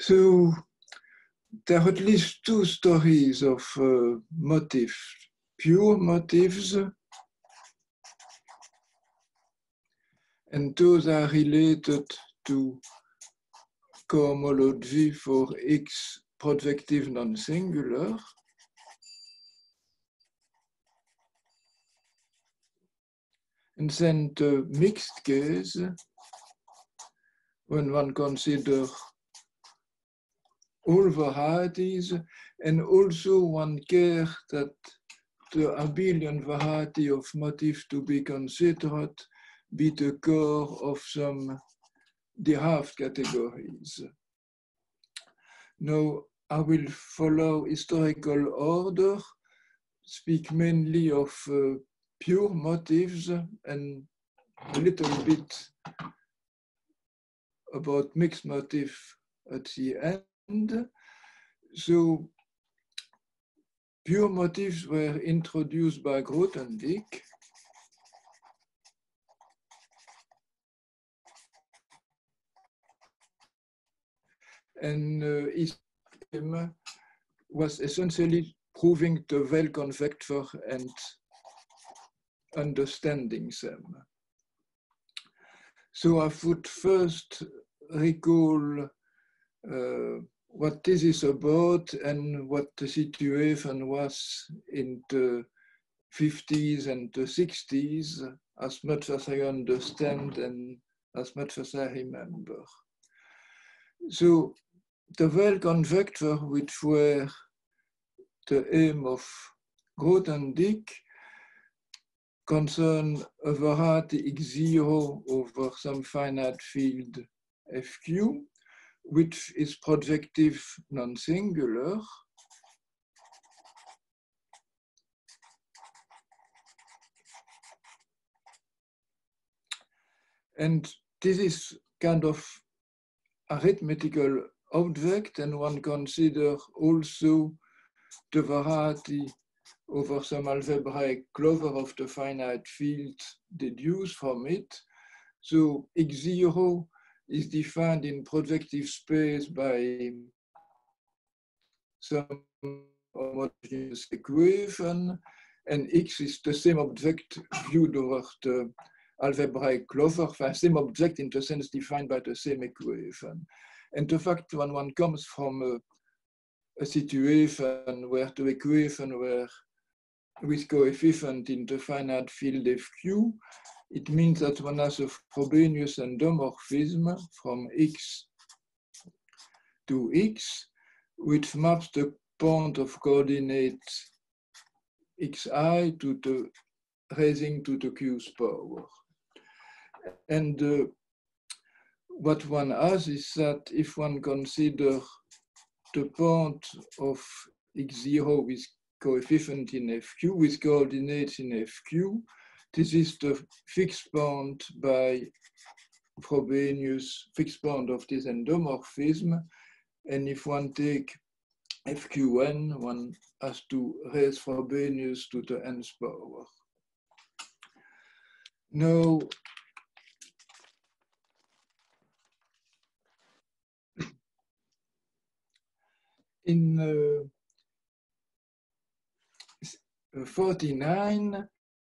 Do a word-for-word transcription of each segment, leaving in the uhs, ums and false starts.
So there are at least two stories of uh, motifs, pure motifs, and those are related to cohomology for X projective non-singular. And then the mixed case, when one considers all varieties, and also one cares that the abelian variety of motifs to be considered be the core of some derived categories. Now, I will follow historical order, speak mainly of uh, pure motifs and a little bit about mixed motifs at the end. So, pure motifs were introduced by Grothendieck. And uh, his aim was essentially proving the Weltkonvektor and understanding them. So I would first recall uh, what this is about and what the situation was in the fifties and the sixties, as much as I understand and as much as I remember. So the Weltkonvektor, which were the aim of Grothendieck, concern a variety X zero over some finite field F Q, which is projective non-singular. And this is kind of arithmetical object, and one consider also the variety over some algebraic clover of the finite field deduced from it. So X zero is defined in projective space by some homogeneous equation, and X is the same object viewed over the algebraic clover, the same object in the sense defined by the same equation. And the fact when one comes from a, a situation where the equation were with coefficient in the finite field F Q, it means that one has a Frobenius endomorphism from X to X, which maps the point of coordinates xi to the raising to the q's power. And uh, what one has is that if one considers the point of X zero with coefficient in F Q, with coordinates in F Q, this is the fixed point by Frobenius, fixed point of this endomorphism. And if one take F Q n, one has to raise Frobenius to the nth power. Now, in uh, forty-nine,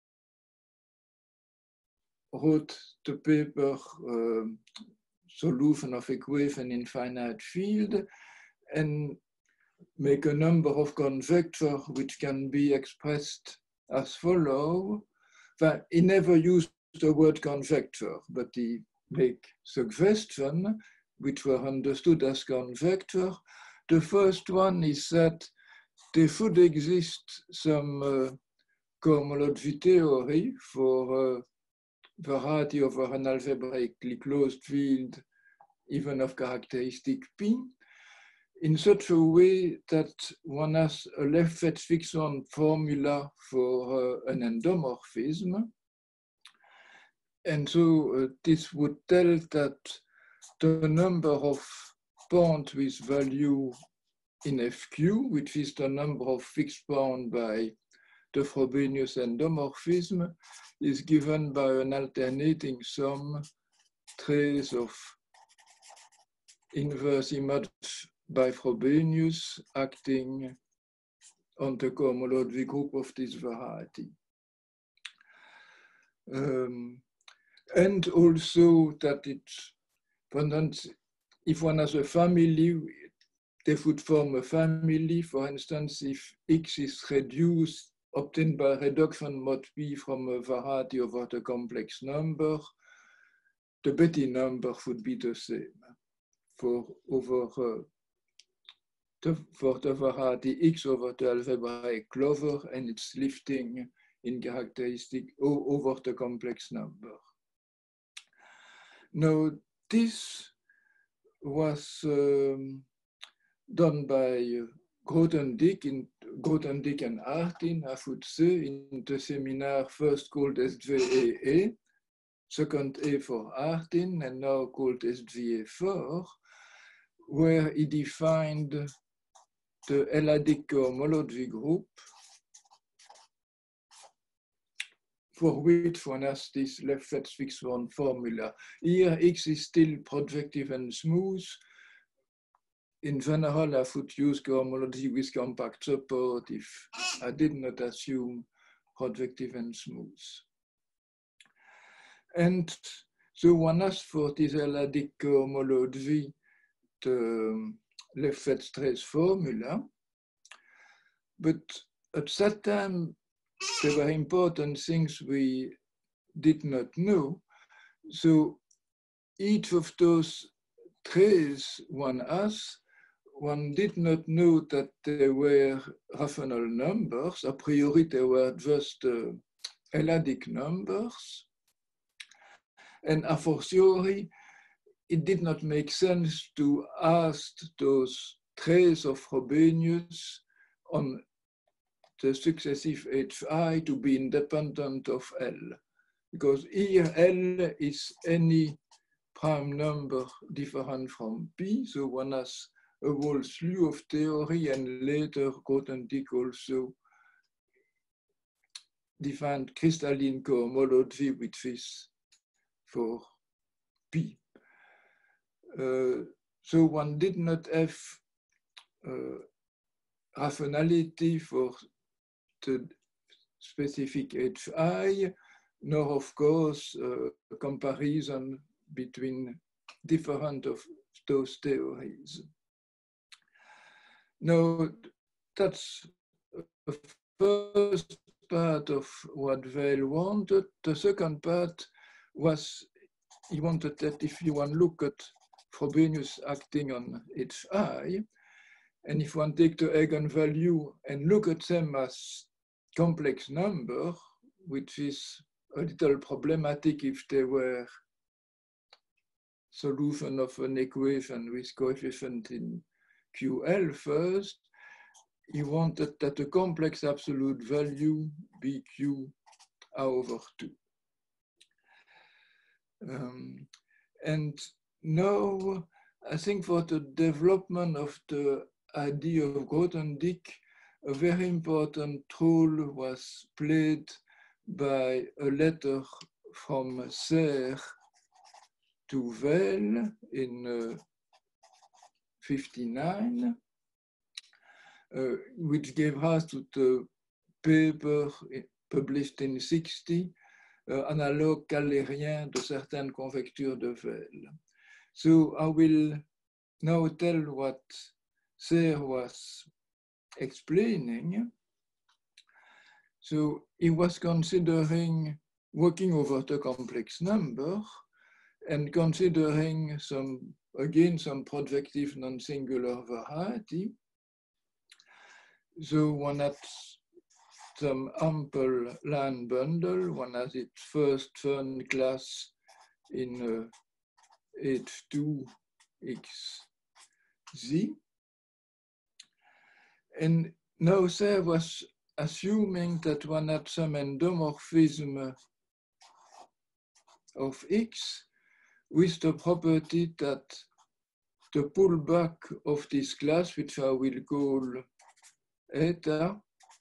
wrote the paper uh, Solution of Equation in Finite Field, and make a number of conjectures which can be expressed as follow. But he never used the word conjecture, but he make suggestions which were understood as conjecture. The first one is that there should exist some uh, cohomology theory for a variety over an algebraically closed field, even of characteristic P, in such a way that one has a left fixed-on formula for uh, an endomorphism. And so uh, this would tell that the number of points with value in F Q, which is the number of fixed points by the Frobenius endomorphism, is given by an alternating sum trace of inverse image by Frobenius acting on the cohomology group of this variety. Um, and also that it, for instance, if one has a family, they would form a family. For instance, if X is reduced, obtained by reduction mod P from a variety over the complex number, the Betti number would be the same for over uh, the, for the variety X over the algebraic clover and its lifting in characteristic over the complex number. Now, this was um, done by Grothendieck, in, Grothendieck and Artin, I would say, in the seminar first called S V A A, second A for Artin, and now called S V A four, where he defined the L-adic cohomology group, for which one has this Lefebvre-Fixed-Horn formula. Here, X is still projective and smooth. In general, I would use cohomology with compact support if I did not assume projective and smooth. And so one has for this L-adic cohomology the Lefebvre-Strauss formula, but at that time, there were important things we did not know. So each of those traits one has, one did not know that they were rational numbers. A priori, they were just uh, L-adic numbers. And a fortiori, it did not make sense to ask those traits of Frobenius on the successive H I to be independent of L, because here L is any prime number different from P, so one has a whole slew of theory, and later Grothendieck also defined crystalline cohomology, which is for P. Uh, so one did not have uh, rationality for the specific H I, nor of course uh, a comparison between different of those theories. Now, that's the first part of what Weil wanted. The second part was he wanted that if you want to look at Frobenius acting on H I, and if one take the eigenvalue and look at them as complex number, which is a little problematic if they were solution of an equation with coefficient in Q L first, he wanted that the complex absolute value be Q over two. Um, and now, I think for the development of the idea of Grothendieck, a very important role was played by a letter from Serre to Weil in uh, fifty-nine, uh, which gave rise to the paper published in sixty, uh, analogue calérien de certaines convectures de Weil. So I will now tell what Serre was explaining. So he was considering working over the complex number and considering some, again, some projective non-singular variety. So one had some ample line bundle. One has its first Fern class in uh, H two X Z. And now Serre was assuming that one had some endomorphism of X with the property that the pullback of this class, which I will call eta,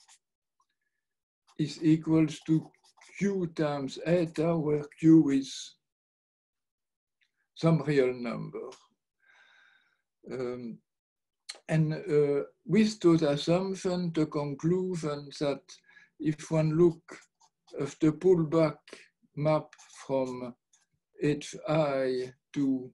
is equals to Q times eta, where Q is some real number. Um, and uh, with those assumptions, the conclusion that if one look at the pullback map from H I to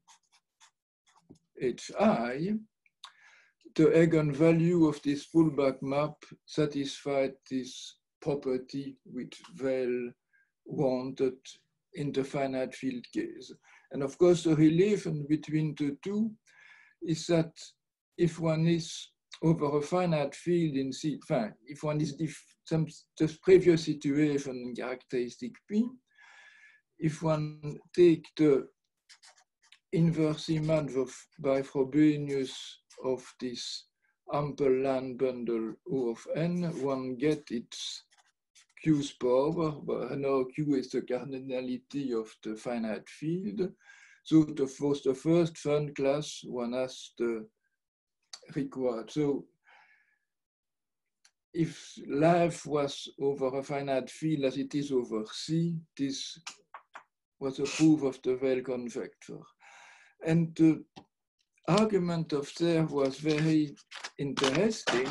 H I, the eigenvalue of this pullback map satisfied this property which Well wanted in the finite field case. And of course, the relation between the two is that if one is over a finite field in C, if one is some the previous situation in characteristic P, if one take the inverse image of by Frobenius of this ample line bundle O of n, one get its Q's power. But now Q is the cardinality of the finite field. So the first, the first fun class, one has the required. So if life was over a finite field as it is over C, this was a proof of the Well conjecture. And the argument of Serre was very interesting.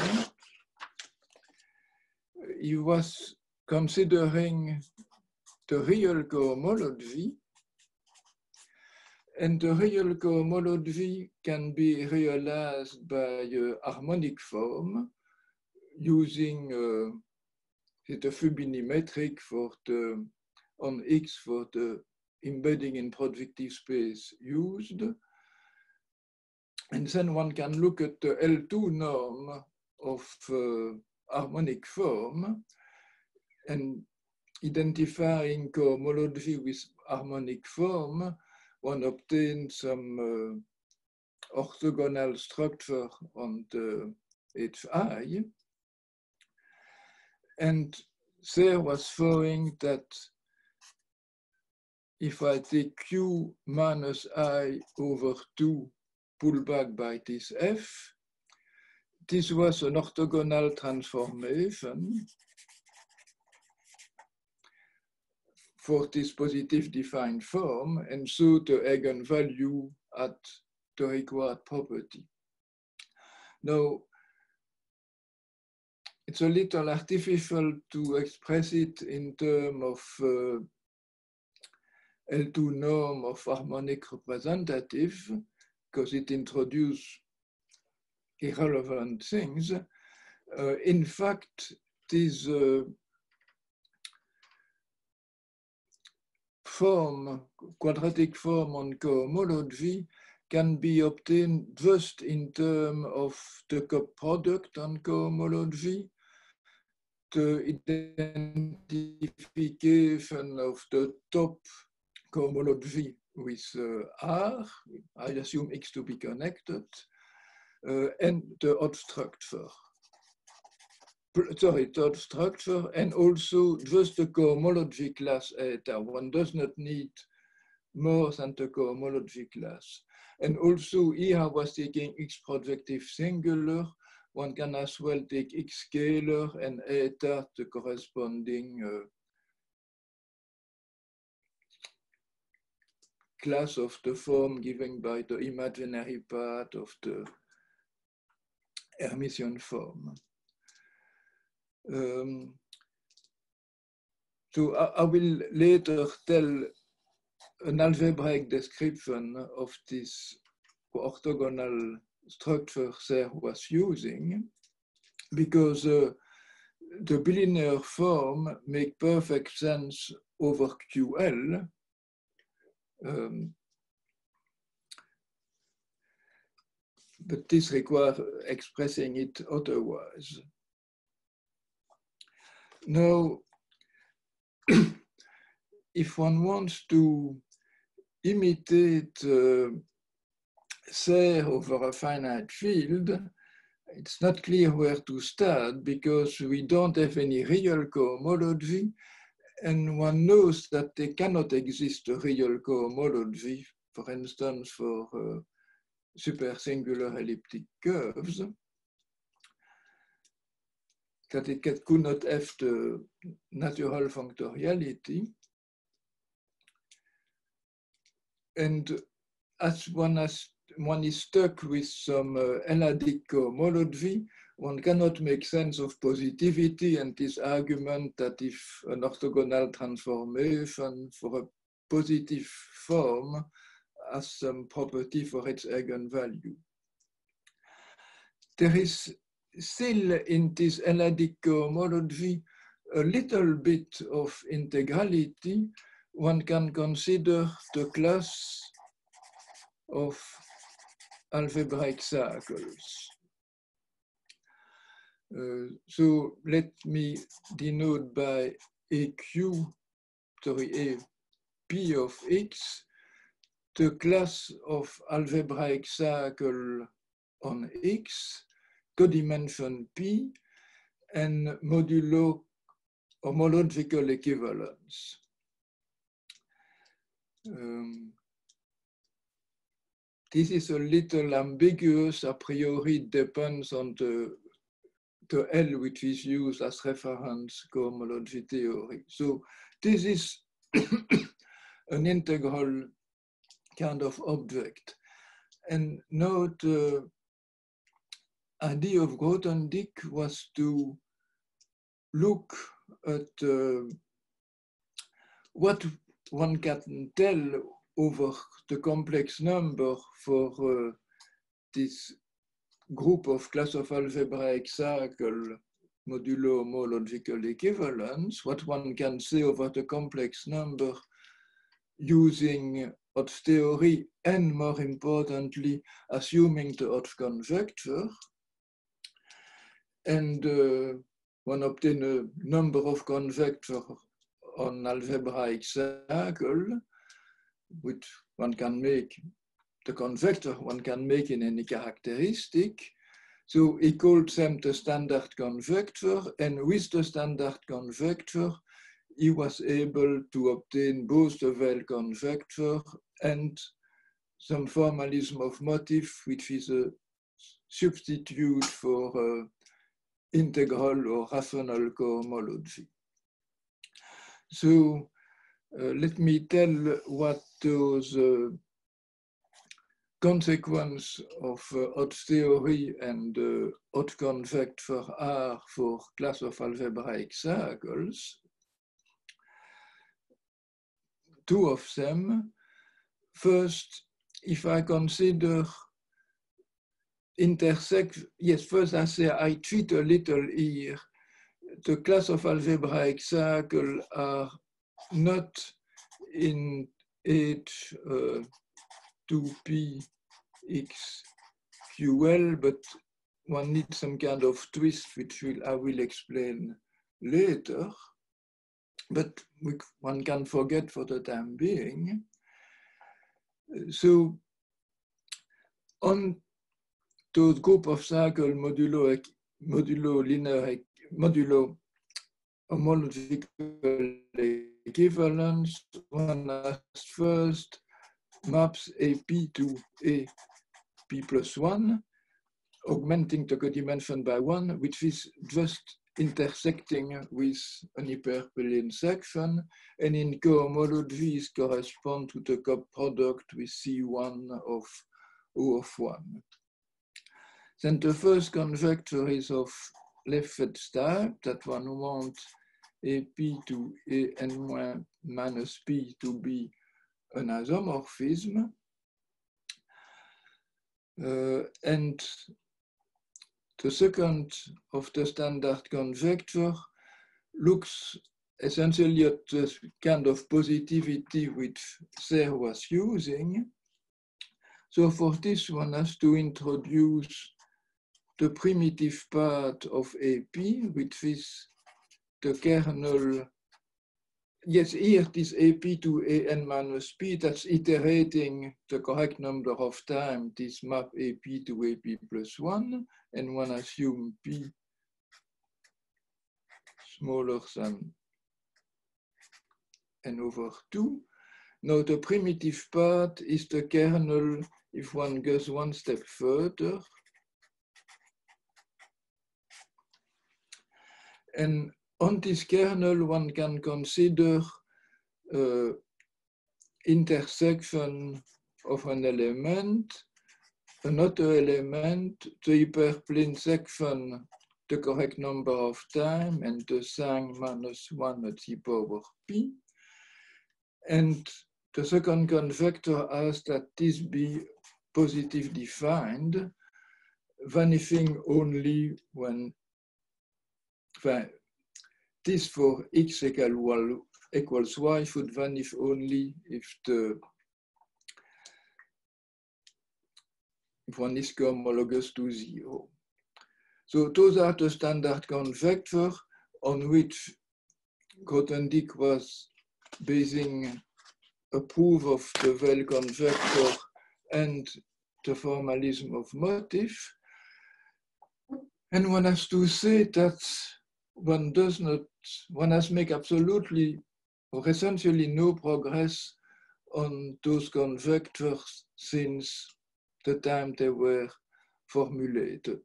He was considering the real cohomology, and the real cohomology can be realized by a harmonic form using uh, the Fubini metric for the on X for the embedding in projective space used. And then one can look at the L two norm of uh, harmonic form and identifying cohomology with harmonic form, one obtains some uh, orthogonal structure on the H I. And Serre was showing that if I take Q minus I over two pulled back by this F, this was an orthogonal transformation for this positive defined form, and so the eigenvalue at the required property. Now, it's a little artificial to express it in terms of uh, L two norm of harmonic representative, because it introduces irrelevant things. Uh, in fact, this uh, form, quadratic form on cohomology can be obtained just in terms of the product on cohomology, the identification of the top cohomology with uh, R, I assume X to be connected, uh, and the odd structure. Sorry, third structure, and also just the cohomology class eta. One does not need more than the cohomology class. And also here I was taking X projective singular. One can as well take X scalar and eta the corresponding uh, class of the form given by the imaginary part of the Hermitian form. Um, so I, I will later tell an algebraic description of this orthogonal structure Serre was using, because uh, the bilinear form make perfect sense over Q L. Um, but this requires expressing it otherwise. Now, if one wants to imitate uh, Serre over a finite field, it's not clear where to start because we don't have any real cohomology, and one knows that there cannot exist a real cohomology, for instance, for uh, supersingular elliptic curves, that it could not have the natural functoriality. And as one has one is stuck with some uh, L-adic cohomology, one cannot make sense of positivity and this argument that if an orthogonal transformation for a positive form has some property for its eigenvalue. There is still in this L-adic cohomology a little bit of integrality. One can consider the class of algebraic circles. Uh, so let me denote by A Q, sorry, A P of X, the class of algebraic circle on X, codimension P, and modulo homological equivalence. Um, this is a little ambiguous, a priori depends on the, the L which is used as reference cohomology theory. So this is an integral kind of object. And note the idea of Grothendieck was to look at uh, what one can tell over the complex number for uh, this group of class of algebraic circle modulo homological equivalence, what one can say over the complex number using Hotz theory and, more importantly, assuming the Hotz conjecture. And uh, one obtains a number of conjectures on algebraic circle, which one can make, the conjecture one can make in any characteristic. So he called them the standard conjecture, and with the standard conjecture, he was able to obtain both the Weil conjecture and some formalism of motif, which is a substitute for uh, integral or rational cohomology. So uh, let me tell what those uh, consequences of uh, Hotz theory and uh, Hotz conjecture are for class of algebraic circles. Two of them. First, if I consider intersect, yes, first I say I treat a little here. The class of algebraic circle are not in H uh, two P X Q L, but one needs some kind of twist, which will, I will explain later. But we, one can forget for the time being. So on those group of circle modulo, modulo linear, modulo homological equivalence, one has first maps A P to A P plus one, augmenting the codimension by one, which is just intersecting with an hyperplane section, and in cohomologies correspond to the cup product with C one of O of one. Then the first conjecture is of Lefebvre's type, that one wants A P to A n minus P to be an isomorphism. Uh, and the second of the standard conjecture looks essentially at the kind of positivity which Serre was using. So for this, one has to introduce the primitive part of A P, which is the kernel. Yes, here this A P to A n minus P, that's iterating the correct number of times this map A P to A P plus one, and one assume P smaller than n over two. Now the primitive part is the kernel if one goes one step further. And on this kernel, one can consider uh, intersection of an element another element, the hyperplane section, the correct number of time, and the sign minus one at the power p. And the second convector asks that this be positive defined, vanishing only when well, this for x equal, equals y should vanish only if the if one is homologous to zero. So those are the standard convector on which Grothendieck was basing a proof of the Weyl convector and the formalism of motif. And one has to say that one does not, one has made absolutely or essentially no progress on those convectors since the time they were formulated.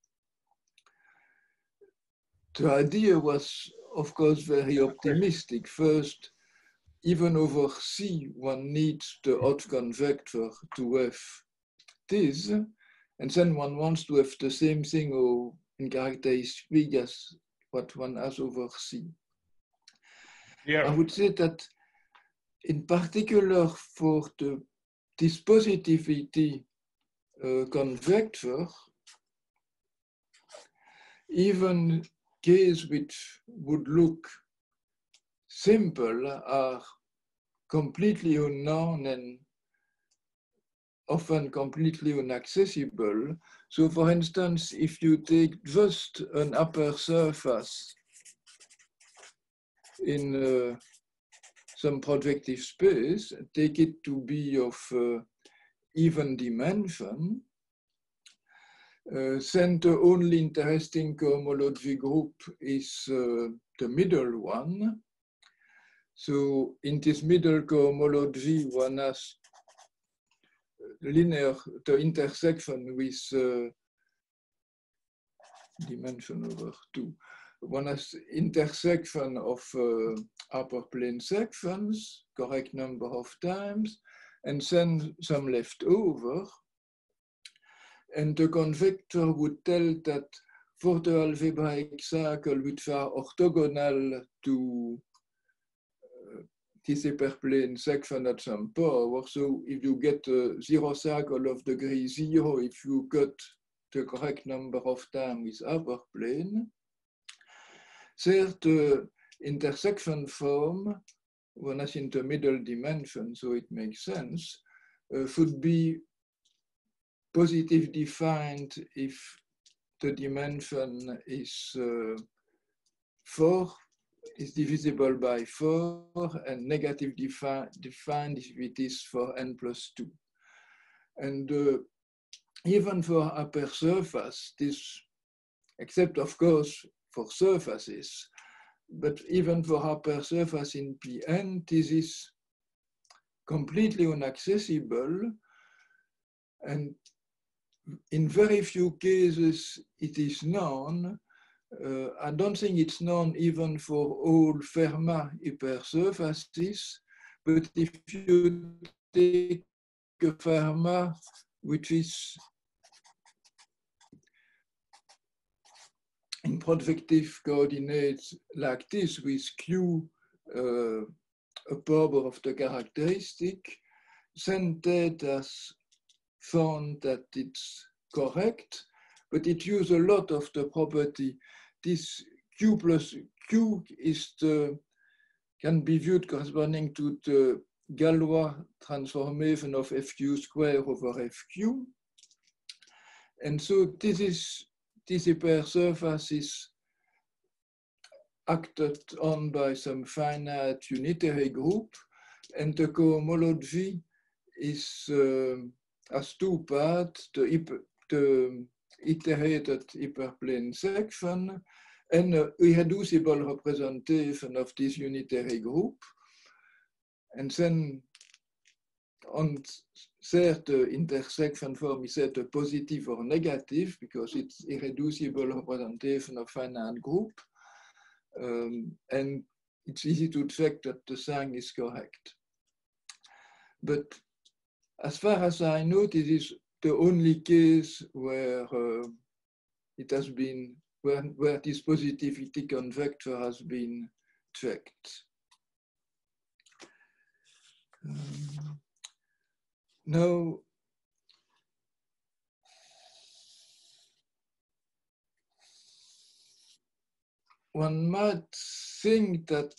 The idea was, of course, very optimistic. First, even over C, one needs the odd convector to have this, and then one wants to have the same thing or in characteristic as what one has over C. Yeah. I would say that in particular for the dispositivity uh, convector, even cases which would look simple are completely unknown and often completely inaccessible. So for instance, if you take just an upper surface in uh, some projective space, take it to be of uh, even dimension, uh, then the only interesting cohomology group is uh, the middle one. So in this middle cohomology, one has linear, the intersection with uh, dimension over two. One has intersection of uh, upper plane sections, correct number of times, and then some left over. And the convector would tell that for the algebraic circle which are orthogonal to uh, this hyperplane section at some power, so if you get a zero circle of degree zero, if you got the correct number of times with upper plane, there the intersection form, one is in the middle dimension, so it makes sense, uh, should be positive defined if the dimension is uh, four, is divisible by four, and negative defi defined if it is for n plus two. And uh, even for upper surface, this, except of course for surfaces, but even for upper surface in P N, this is completely inaccessible. And in very few cases, it is known. Uh, I don't think it's known even for all Fermat hypersurfaces, but if you take a Fermat which is in projective coordinates like this with Q uh, a power of the characteristic, then Ted has found that it's correct, but it uses a lot of the property. This Q plus Q is the, can be viewed corresponding to the Galois transformation of F Q square over F Q. And so this is, this hypersurface is acted on by some finite unitary group, and the cohomology is uh, as two parts, the, the iterated hyperplane section and an irreducible representation of this unitary group. And then on there, the intersection form is either positive or negative because it's irreducible representation of finite group. Um, and it's easy to check that the sign is correct. But as far as I know, this is the only case where uh, it has been, where, where this positivity convector has been checked. Um, now, one might think that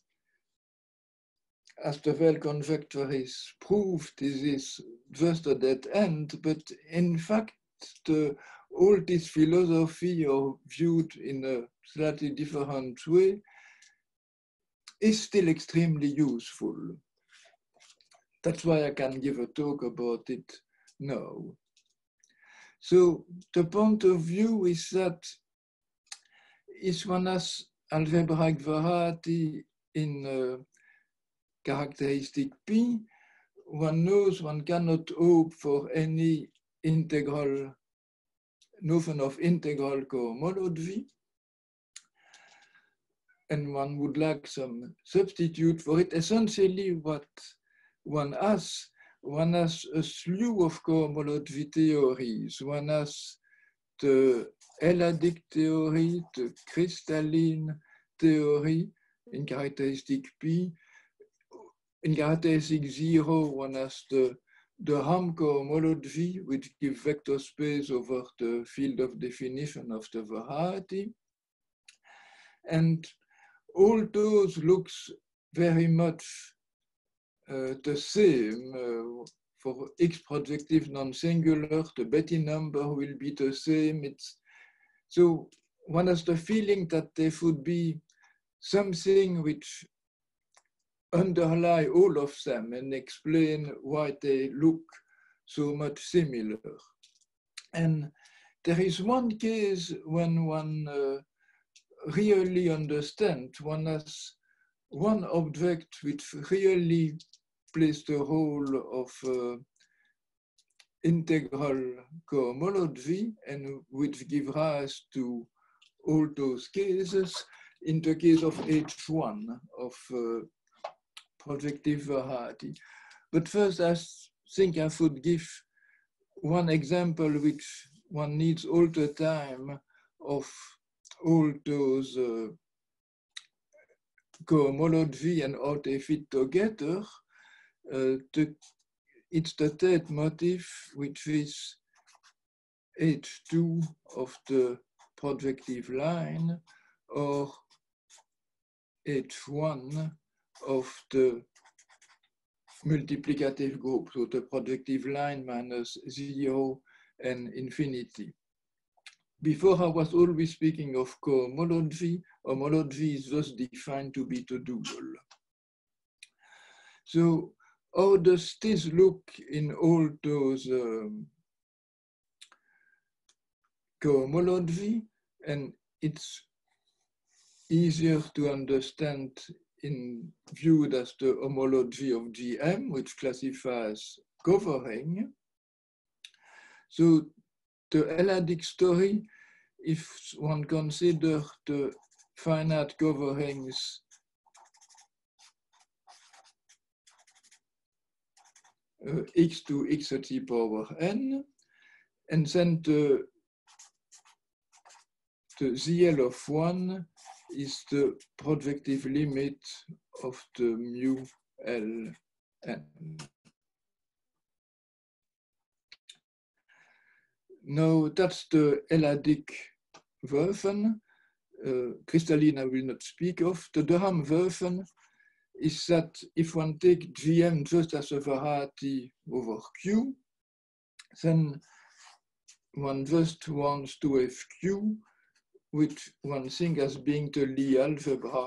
as the Well convector is proved, this is just a dead end, but in fact, the, all this philosophy, or viewed in a slightly different way, is still extremely useful. That's why I can give a talk about it now. So the point of view is that if one has algebraic variety in uh, characteristic P, one knows one cannot hope for any integral, notion of integral cohomology V, and one would like some substitute for it. Essentially what one has, one has a slew of cohomology theories. One has the L-adic theory, the crystalline theory in characteristic P. In characteristic zero, one has the, the Ham cohomology, which gives vector space over the field of definition of the variety. And all those looks very much uh, the same. Uh, for X projective non-singular, the Betti number will be the same. It's, so one has the feeling that there would be something which underlie all of them and explain why they look so much similar. And there is one case when one uh, really understands, one has one object which really plays the role of uh, integral cohomology and which give rise to all those cases in the case of H one of uh, projective variety. But first, I think I should give one example which one needs all the time of all those uh, cohomology and how they fit together. Uh, the, it's the third motif, which is H two of the projective line, or H one of the multiplicative group, so the projective line minus zero and infinity. Before I was always speaking of cohomology. Homology is thus defined to be the dual. So how does this look in all those um, cohomology? And it's easier to understand in viewed as the homology of G M, which classifies covering. So the L-adic story, if one considers the finite coverings uh, x to x to the power n, and then the, the Z L of one is the projective limit of the mu L n. Now that's the L-adic version. Uh, crystalline I will not speak of. The Durham version is that if one take G M just as a variety over Q, then one just wants to have Q, which one thinks as being the Lie algebra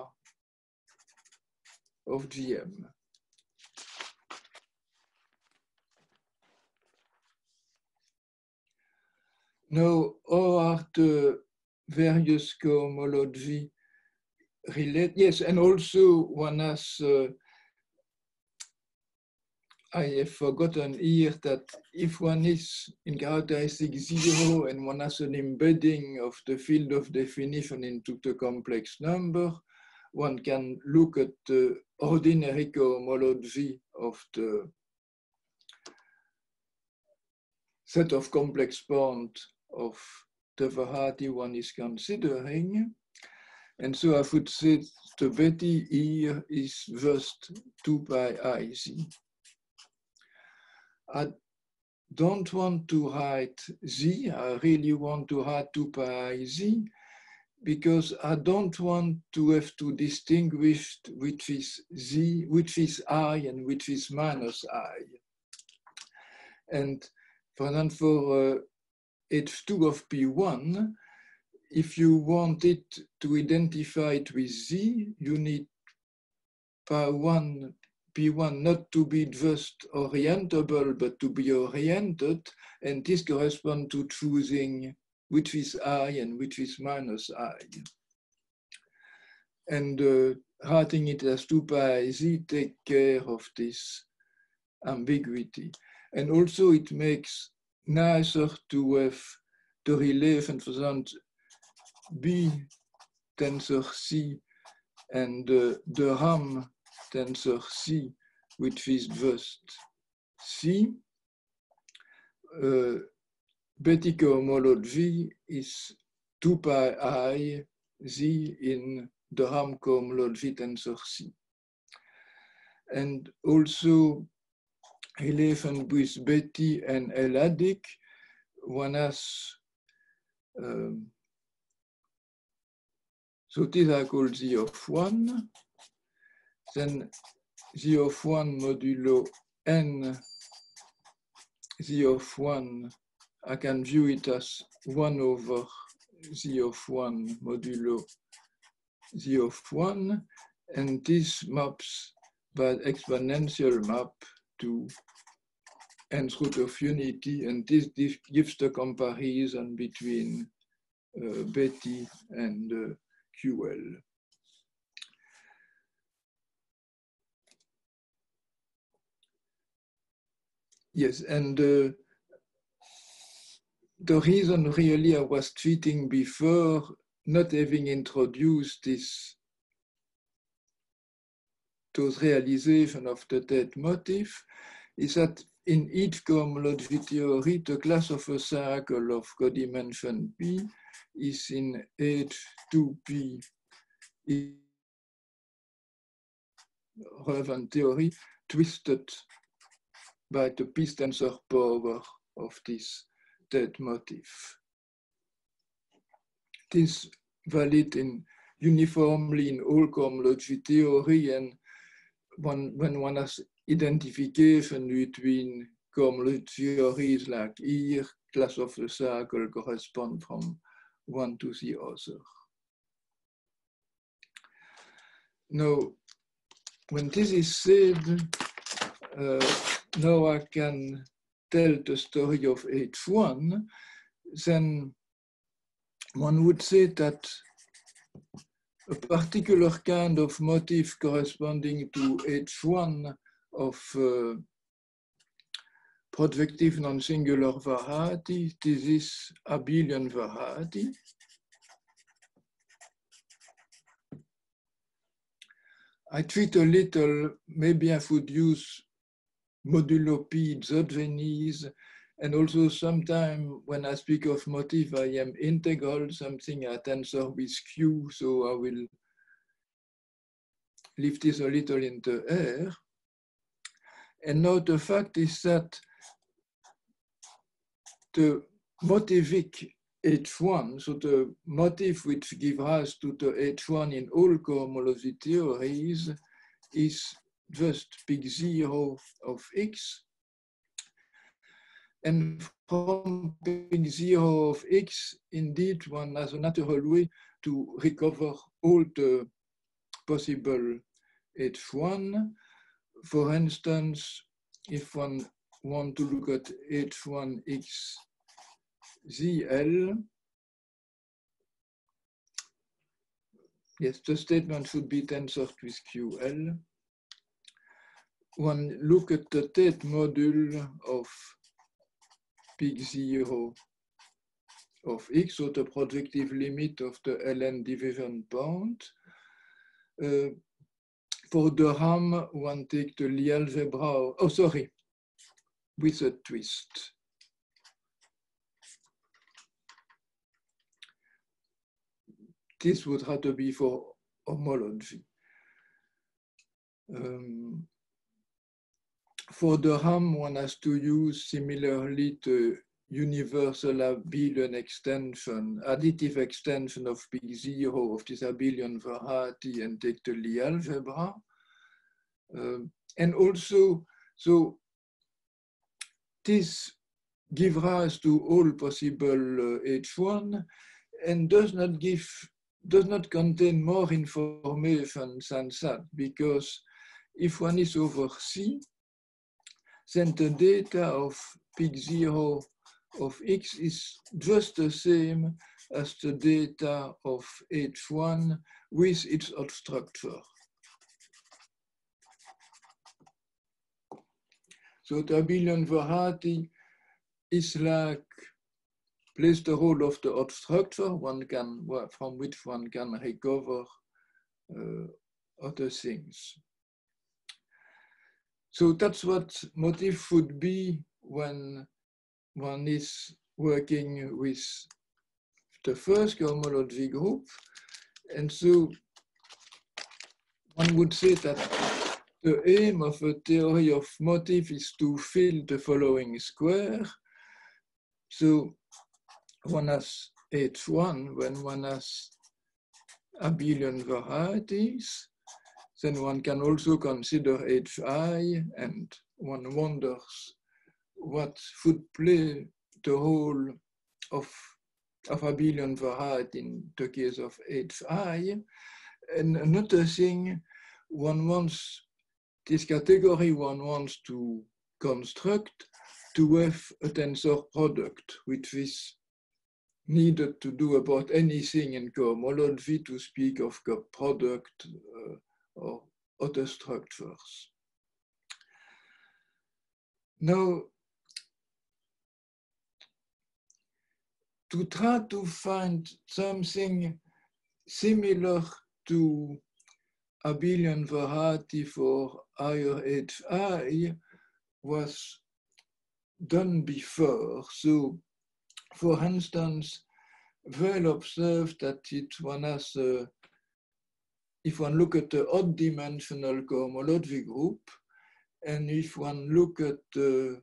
of G M. Now, how are the various cohomology related? Yes, and also one has, uh, I have forgotten here that if one is in characteristic zero and one has an embedding of the field of definition into the complex number, one can look at the ordinary cohomology of the set of complex points of the variety one is considering. And so I would say the Betty here is just two pi I z. I don't want to write z, I really want to write two pi I z, because I don't want to have to distinguish which is z, which is I, and which is minus I. And for example, for uh, H two of P one, if you want it to identify it with z, you need pi one, P one not to be just orientable, but to be oriented, and this corresponds to choosing which is I and which is minus I. And uh, writing it as two pi z take care of this ambiguity. And also it makes nicer to have the relation, for example, B tensor C and uh, the RAM tensor C, which is just C. Uh, Betty cohomology is two pi I Z in the RAM cohomology tensor C. And also relation with Betty and L-adic, one has, um, so these are called Z of one, then Z of one modulo N, Z of one, I can view it as one over Z of one modulo Z of one, and this maps by exponential map to nth root of unity, and this, this gives the comparison between uh, Betty and uh, Q L. Yes, and uh, the reason really I was treating before, not having introduced this, those realization of the dead motif, is that in each cohomology theory, the class of a cycle of codimension P is in H two P relevant theory twisted by the P tensor power of this dead motif. This valid in uniformly in all cohomology theory, and one, when one has identification between cohomology theories like here, class of the cycle correspond from one to the other. Now, when this is said, uh, now I can tell the story of H one, then one would say that a particular kind of motif corresponding to H one of uh, projective non-singular variety, this is abelian variety. I treat a little, maybe I would use modulo P exogenes, and also sometime when I speak of motif, I am integral, something I tensor with Q, so I will leave this a little in the air. And now the fact is that the motivic H one, so the motif which gives rise to the H one in all cohomology theories, is just big zero of X. And from big zero of X, indeed, one has a natural way to recover all the possible H one. For instance, if one wants to look at H one X Z L, yes, the statement should be tensored with Q L. One look at the Tate module of big zero of X, so the projective limit of the L N division point. Uh, for the RAM, one take the Lie algebra, oh sorry, with a twist. this would have to be for homology. Um, for the RAM, one has to use similarly to universal abelian extension, additive extension of P zero of this abelian variety and take the Lie algebra. Um, and also, so this gives rise to all possible uh, H one and does not give, does not contain more information than that, because if one is over C, then the data of peak zero of X is just the same as the data of H one with its odd structure. So the abelian variety is like, plays the role of the odd structure, one can, from which one can recover uh, other things. So that's what motif would be when one is working with the first cohomology group. And so one would say that the aim of a theory of motif is to fill the following square. So one has H one when one has abelian varieties. Then one can also consider H I, and one wonders what would play the role of, of abelian variety in the case of H I. And another thing, one wants, this category one wants to construct to have a tensor product, which is needed to do about anything in cohomology to speak of a product uh, or other structures. Now, to try to find something similar to abelian variety for higher H I was done before. So, for instance, Weil observed that it one has a, if one look at the odd dimensional cohomology group, and if one look at the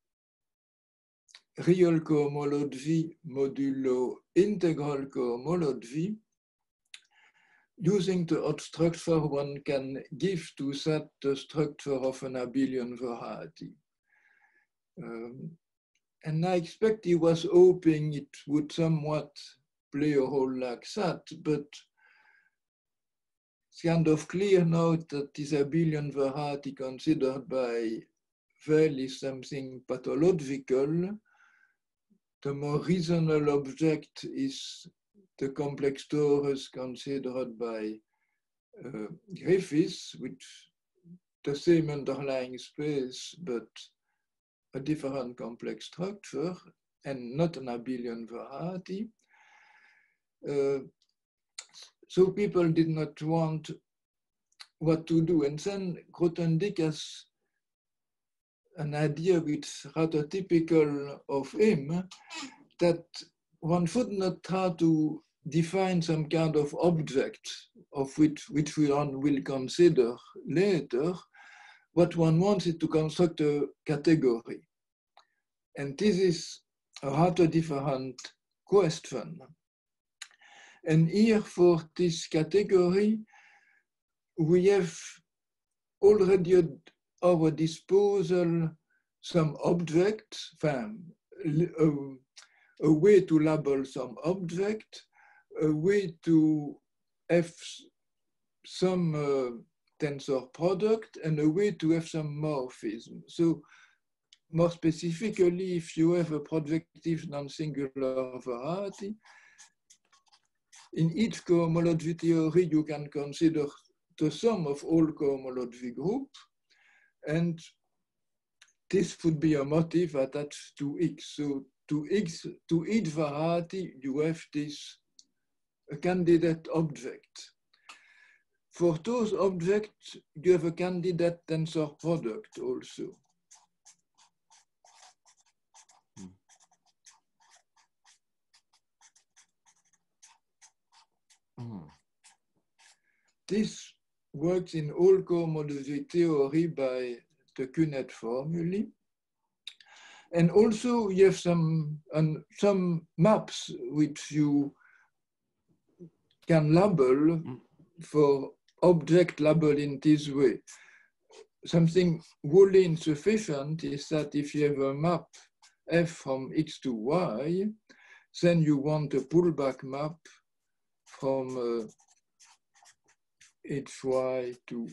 real cohomology modulo integral cohomology, using the odd structure, one can give to that the structure of an abelian variety. Um, and I expect he was hoping it would somewhat play a role like that, but it's kind of clear now that this abelian variety considered by Weil is something pathological. The more reasonable object is the complex torus considered by uh, Griffiths, which the same underlying space, but a different complex structure and not an abelian variety. Uh, so people did not want what to do. And then Grothendieck has an idea which is rather typical of him, that one should not try to define some kind of object of which, which we will consider later. What one wants is to construct a category. And this is a rather different question. And here for this category, we have already at our disposal some objects, a, a way to label some object, a way to have some uh, tensor product, and a way to have some morphism. So more specifically, if you have a projective non-singular variety, in each cohomology theory, you can consider the sum of all cohomology groups, and this would be a motif attached to X. So to X, to each variety, you have this a candidate object. For those objects, you have a candidate tensor product also. Mm. this works in all cohomology theory by the Q-net formulae. And also you have some, um, some maps which you can label for object label in this way. Something wholly insufficient is that if you have a map F from X to Y, then you want a pullback map from uh, H Y to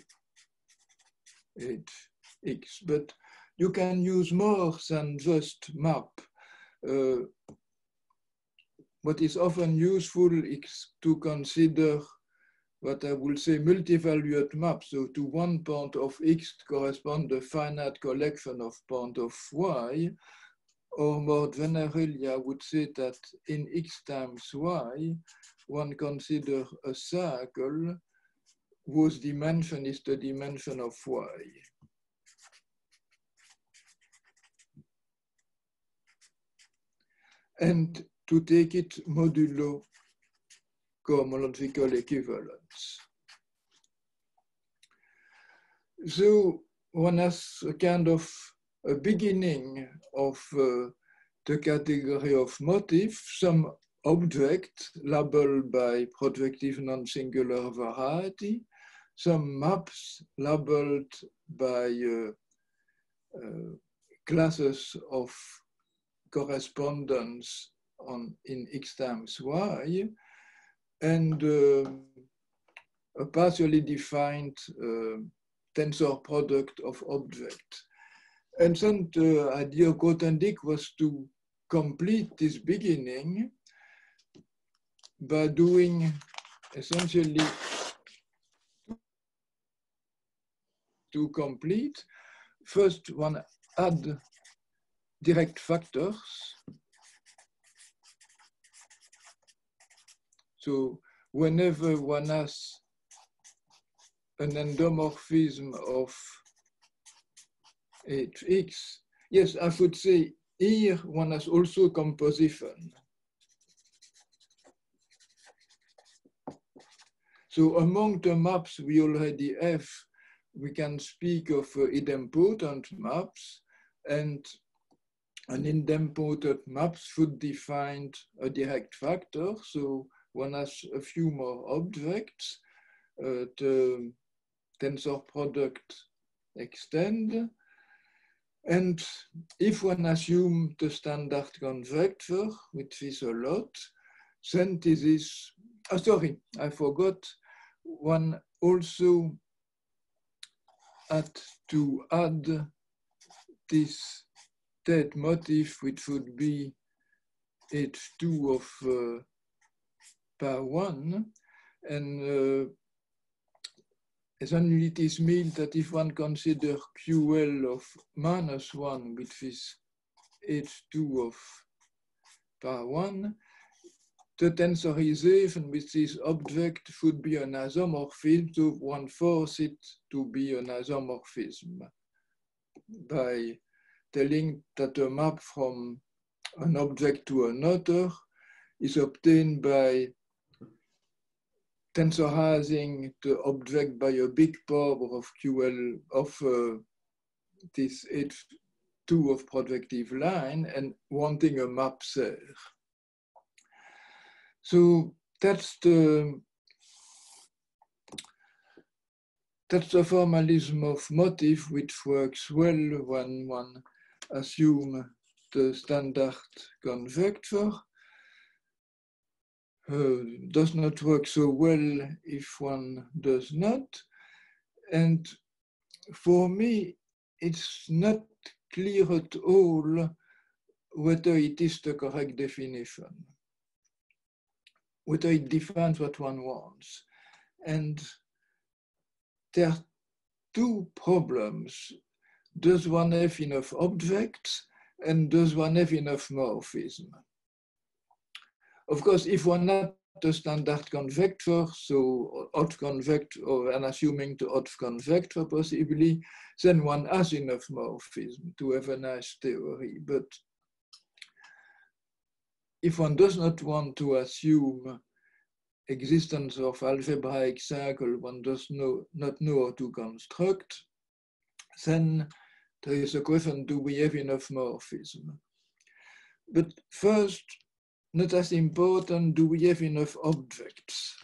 H X. But you can use more than just map. Uh, what is often useful is to consider what I will say multivaluate maps. So to one point of X correspond a finite collection of points of Y, or more generally, I would say that in X times Y, one consider a circle whose dimension is the dimension of Y. And to take it modulo cohomological equivalence. So one has a kind of a beginning of uh, the category of motif, some object labeled by projective non-singular variety, some maps labeled by uh, uh, classes of correspondence on in X times Y, and uh, a partially defined uh, tensor product of objects. And then the idea of Grothendieck was to complete this beginning by doing essentially to complete. First, one add direct factors. So whenever one has an endomorphism of H X, yes, I should say here one has also composition. So among the maps we already have, we can speak of uh, idempotent maps, and an idempotent maps should define a direct factor. So one has a few more objects, uh, the tensor product extend. And if one assumes the standard conjecture, which is a lot, then this is, oh, sorry, I forgot, one also had to add this dead motif, which would be H two of uh, power one, and uh, then it is meant that if one considers Q L of minus one, which is H two of power one, the tensorization with this object should be an isomorphism, so one forces it to be an isomorphism by telling that a map from an object to another is obtained by tensorizing the object by a big power of Q L of uh, this H two of projective line and wanting a map there. So that's the that's the formalism of motif, which works well when one assumes the standard conjecture. Uh, does not work so well if one does not. And for me, it's not clear at all whether it is the correct definition, whether it defines what one wants. And there are two problems. Does one have enough objects, and does one have enough morphism? Of course, if one had the standard conjecture, so odd conjecture, or an assuming the odd conjecture possibly, then one has enough morphism to have a nice theory. But if one does not want to assume existence of algebraic circle one does know, not know how to construct, then there is a question, do we have enough morphism? But first, not as important, do we have enough objects?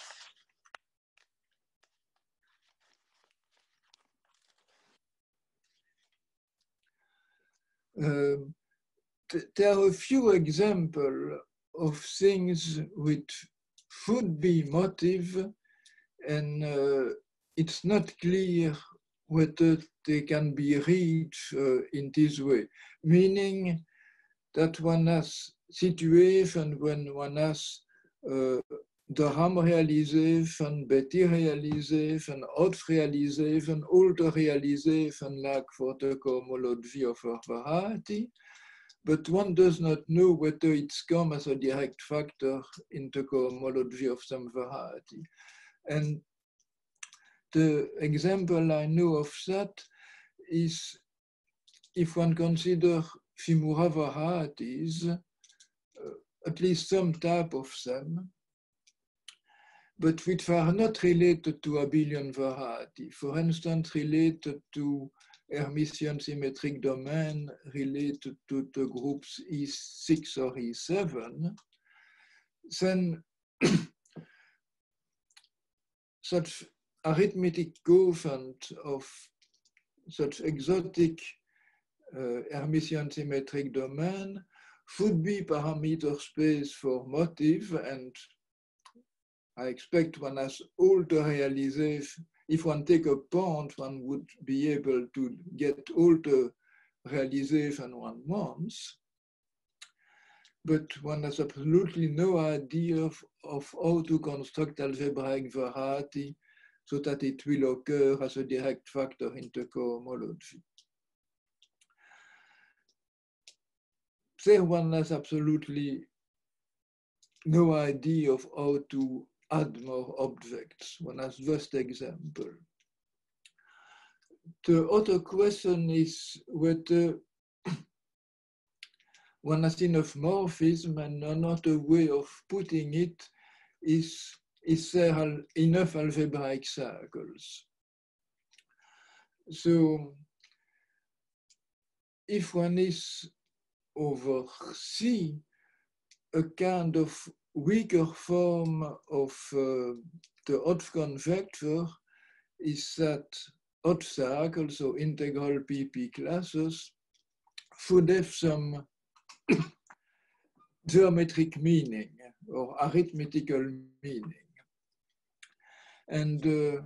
Um, th there are a few examples of things which should be motive, and uh, it's not clear whether they can be reached uh, in this way, meaning that one has situation when one has uh, de Ram realization, Betti realization, Hopf realization, older realization like for the cohomology of a variety, but one does not know whether it's come as a direct factor in the cohomology of some variety. And the example I know of that is if one considers Shimura varieties, uh, at least some type of them, but which are not related to abelian variety. For instance, related to Hermitian symmetric domain, related to the groups E six or E seven, then such arithmetic quotient of such exotic uh, Hermitian symmetric domain should be parameter space for motive, and I expect one has all the realization. If one take a point, one would be able to get all the realization one wants, but one has absolutely no idea of, of how to construct algebraic variety so that it will occur as a direct factor in the cohomology. There one has absolutely no idea of how to add more objects. One has just example. The other question is whether one has enough morphism, and another way of putting it is, is there enough algebraic circles? So if one is over C, a kind of weaker form of uh, the Hopf conjecture is that Hopf circles, so integral P P classes, should have some geometric meaning or arithmetical meaning. And uh,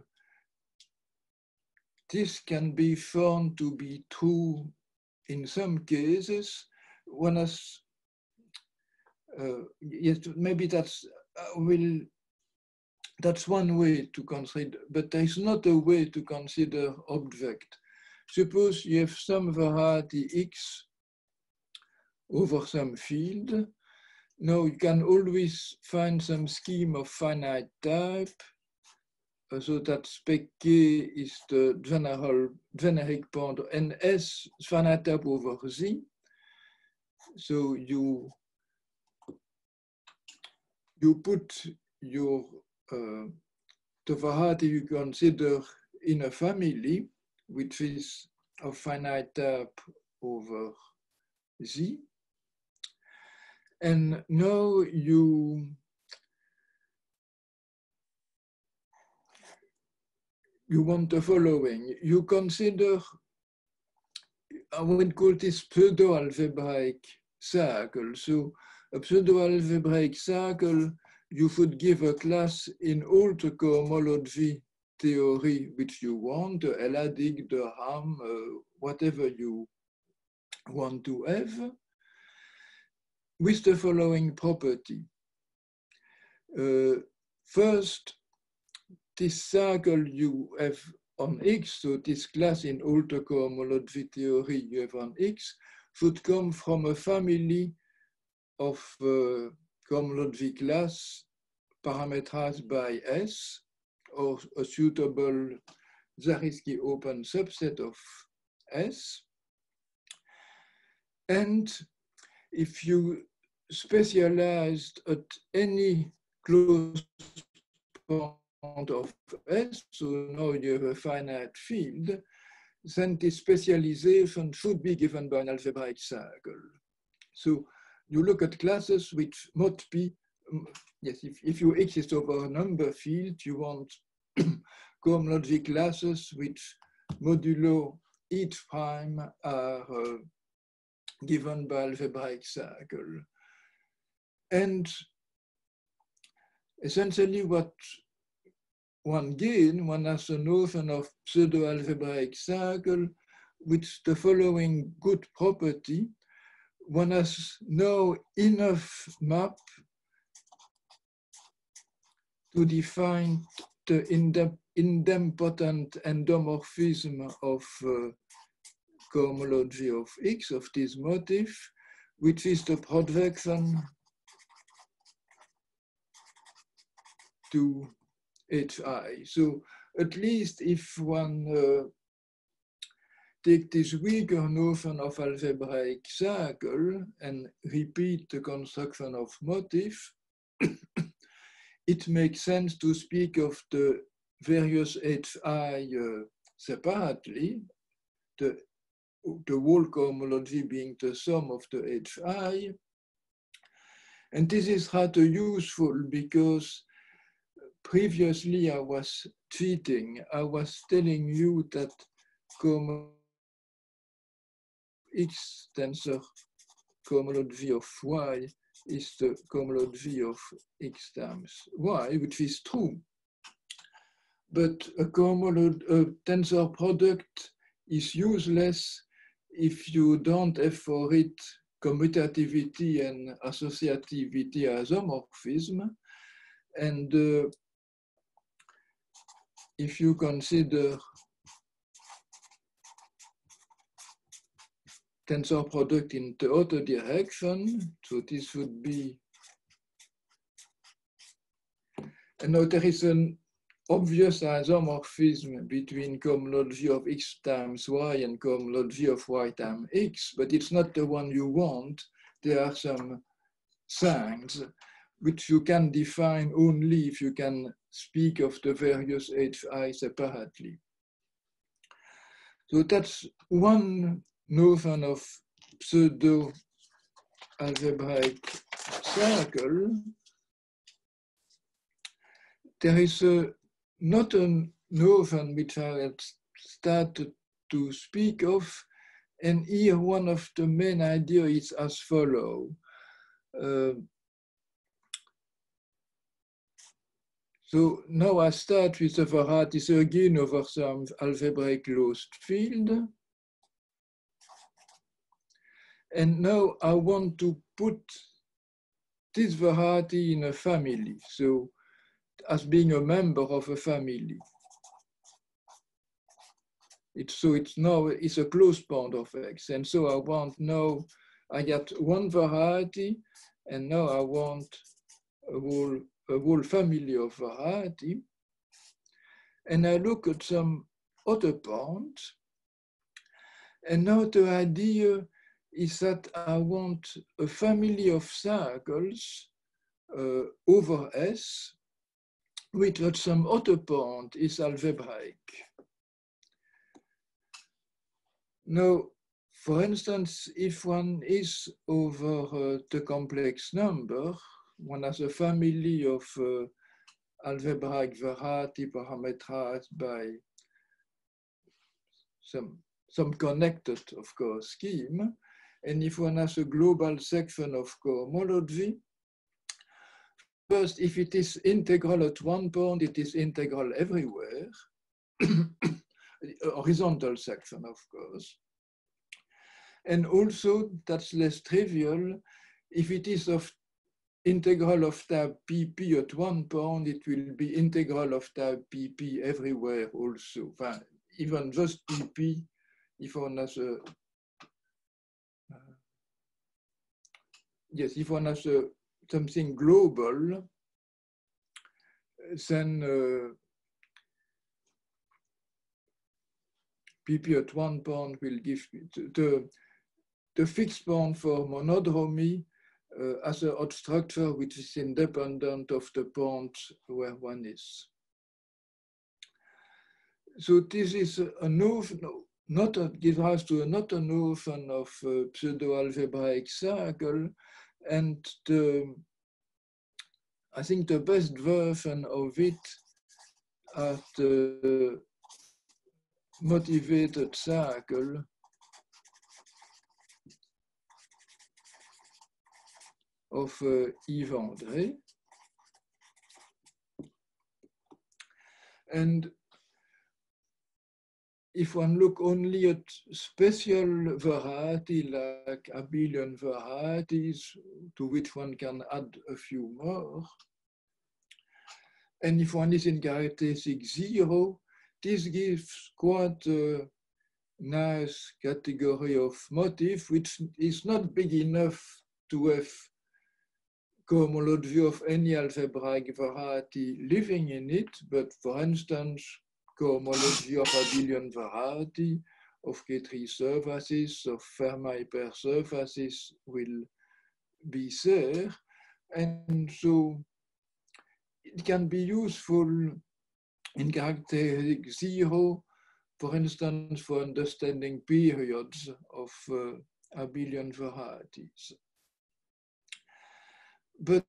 this can be found to be true in some cases. One has, uh, yes, maybe that's, uh, will, that's one way to consider, but there's not a way to consider object. Suppose you have some variety X over some field. Now you can always find some scheme of finite type, so that spec K is the general generic point, and S is finite type over Z. So you you put your uh, the variety you consider in a family, which is of finite type over Z. And now you you want the following. You consider, I would call this pseudo-algebraic circle. So a pseudo-algebraic circle, you should give a class in all the cohomology theory which you want, the L-adic, the Ram, uh, whatever you want to have, with the following property. Uh, first, this circle you have on X, so this class in all the cohomology theory you have on X, should come from a family of uh, cohomology class parameterized by S, or a suitable Zariski open subset of S. And if you specialized at any closed point of S, so now you have a finite field, then this specialization should be given by an algebraic circle. So you look at classes which might be, yes, if, if you exist over a number field, you want cohomology classes which modulo each prime are uh, given by algebraic circle. And essentially what one gain, one has a notion of pseudo-algebraic circle with the following good property. One has now enough map to define the idempotent endomorphism of uh, cohomology of X, of this motif, which is the projection to H I. So at least if one uh, take this weaker notion of algebraic circle and repeat the construction of motif, it makes sense to speak of the various H I uh, separately, the, the whole cohomology being the sum of the H I. And this is rather useful because previously I was cheating. I was telling you that cohomology X tensor cohomology of Y is the cohomology of X times Y, which is true. But a, a tensor product is useless if you don't have for it commutativity and associativity isomorphism. And uh, if you consider tensor product in the other direction, so this would be, and now there is an obvious isomorphism between cohomology of X times Y and cohomology of Y times X, but it's not the one you want. There are some signs which you can define only if you can speak of the various H I separately. So that's one notion of pseudo-algebraic circle. There is a, not a notion which I had started to speak of, and here one of the main ideas is as follows. Uh, so now I start with a variety again over some algebraic closed field. And now I want to put this variety in a family, so as being a member of a family. It's, so it's now it's a closed bound of X. And so I want now, I get one variety, and now I want a whole, a whole family of variety. And I look at some other points. And now the idea is that I want a family of circles uh, over S, which at some other point is algebraic. Now, for instance, if one is over uh, the complex number, one has a family of uh, algebraic variety parameterized by some, some connected, of course, scheme. And if one has a global section of cohomology, first, if it is integral at one point, it is integral everywhere. Horizontal section, of course. And also, that's less trivial, if it is of integral of type P P at one point, it will be integral of type P P everywhere also. Even just P P, if one has a Yes, if one has a, something global, then uh, P P at one point will give the, the fixed point for monodromy uh, as a odd structure which is independent of the point where one is. So this is a notion, not a, gives rise to a, not a notion of uh, pseudo-algebraic circle, and the, I think the best version of it are the motivated circle of uh, Yves André. And if one look only at special variety like abelian varieties, to which one can add a few more, and if one is in characteristic zero, this gives quite a nice category of motif, which is not big enough to have cohomology of any algebraic variety living in it, but for instance, cohomology of abelian variety, of K-tree surfaces, of Fermat hypersurfaces will be there. And so it can be useful in characteristic zero, for instance, for understanding periods of uh, abelian varieties. But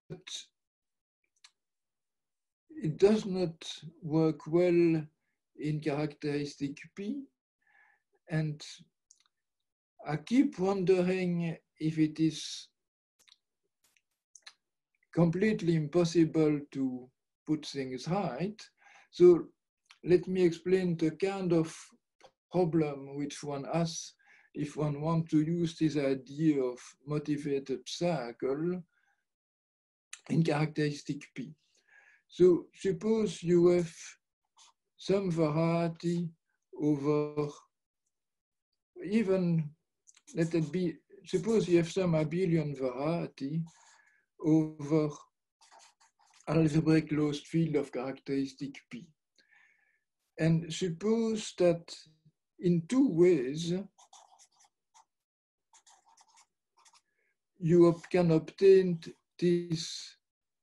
it does not work well in characteristic P, and I keep wondering if it is completely impossible to put things right. So let me explain the kind of problem which one has if one wants to use this idea of motivated circle in characteristic P. So suppose you have some variety over, even, let it be, suppose you have some abelian variety over algebraic closed field of characteristic P. And suppose that in two ways you can obtain this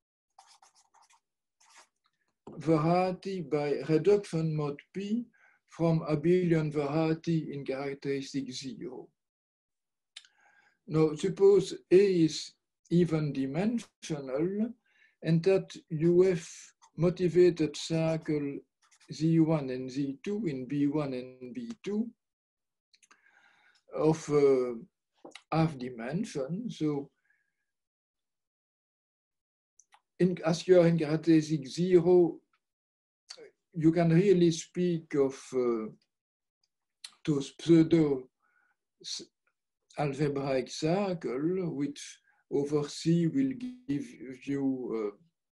variety by reduction mod P from abelian variety in characteristic zero. Now, suppose A is even dimensional and that you have motivated circle Z one and Z two in B one and B two of uh, half dimension. So in, as you are in characteristic zero, you can really speak of uh, those pseudo algebraic circle, which over C will give you, uh,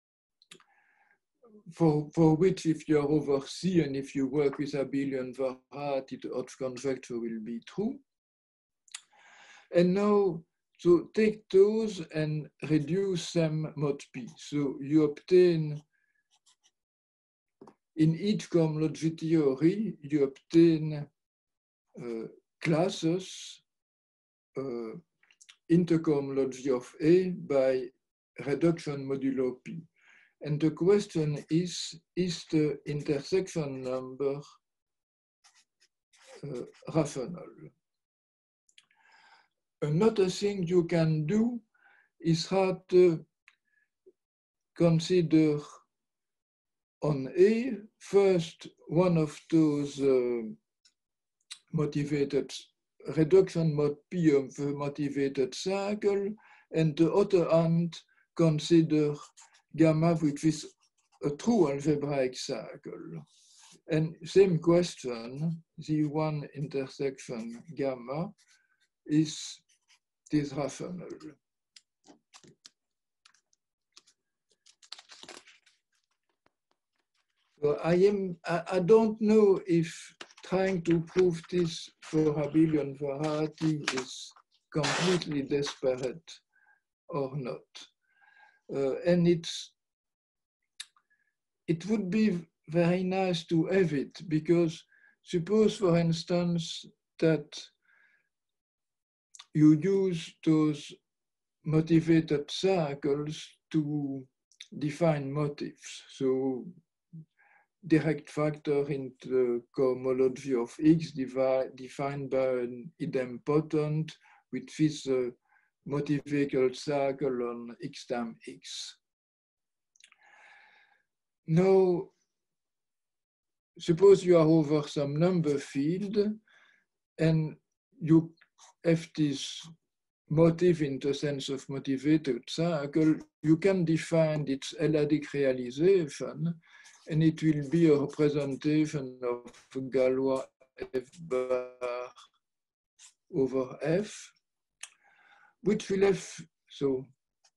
for, for which if you're over C and if you work with abelian variety, the Hodge conjecture will be true. And now, so take those and reduce them mod P. So you obtain, in each cohomology theory, you obtain uh, classes uh, intercohomology of A by reduction modulo P. And the question is, is the intersection number uh, rational? Another thing you can do is how to consider on A, first one of those uh, motivated reduction mod P of a motivated circle, and the other hand consider gamma, which is a true algebraic circle. And same question, Z one intersection gamma, is this rational? So I am, I, I don't know if trying to prove this for abelian variety is completely desperate or not. Uh, and it's, it would be very nice to have it, because suppose, for instance, that you use those motivated circles to define motifs. So direct factor in the cohomology of X defined by an idempotent which fits a motivacal circle on X times X. Now, suppose you are over some number field and you have this motive in the sense of motivated circle, you can define its L-adic realization, and it will be a representation of Galois F bar over F, which will have, so,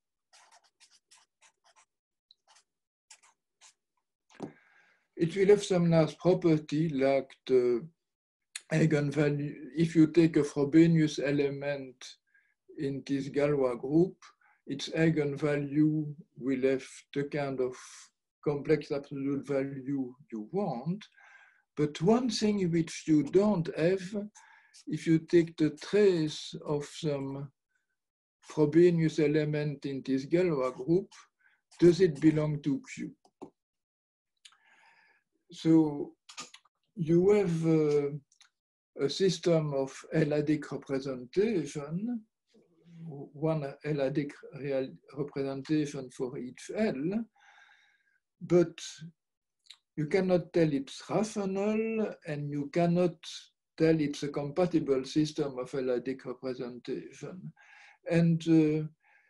it will have some nice property like the eigenvalue. If you take a Frobenius element in this Galois group, its eigenvalue will have the kind of complex absolute value you want. But one thing which you don't have, if you take the trace of some Frobenius element in this Galois group, does it belong to Q? So you have uh, a system of L-adic representation, one L-adic representation for each L, but you cannot tell it's rational, and you cannot tell it's a compatible system of L-adic representation. And uh,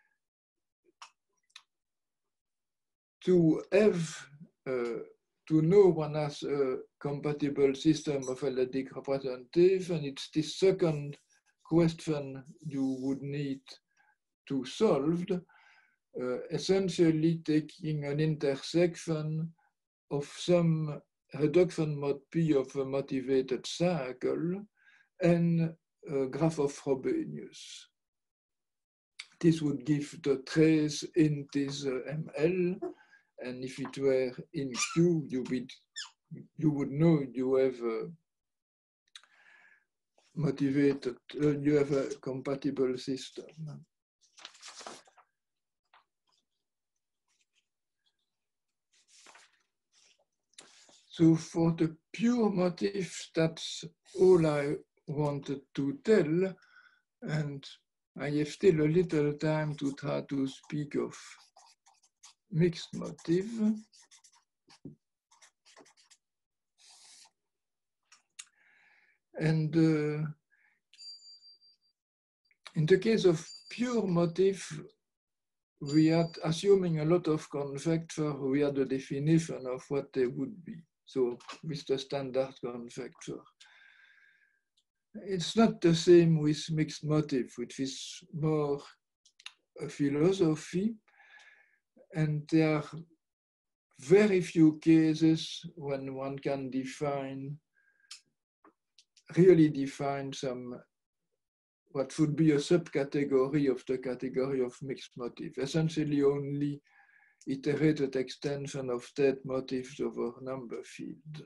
to have, uh, to know one has a compatible system of L-adic representation, it's the second question you would need to solve, uh, essentially taking an intersection of some reduction mod P of a motivated circle and a graph of Frobenius. This would give the trace in this uh, M L, and if it were in Q, you would, you would know you have a motivated, uh, you have a compatible system. So for the pure motifs, that's all I wanted to tell, and I have still a little time to try to speak of mixed motif. And uh, in the case of pure motif, we had, assuming a lot of conjecture, we had a definition of what they would be. So with the standard conjecture. It's not the same with mixed motif, which is more a philosophy. And there are very few cases when one can define, really define some, what would be a subcategory of the category of mixed motif. Essentially only iterated extension of state motifs over number field.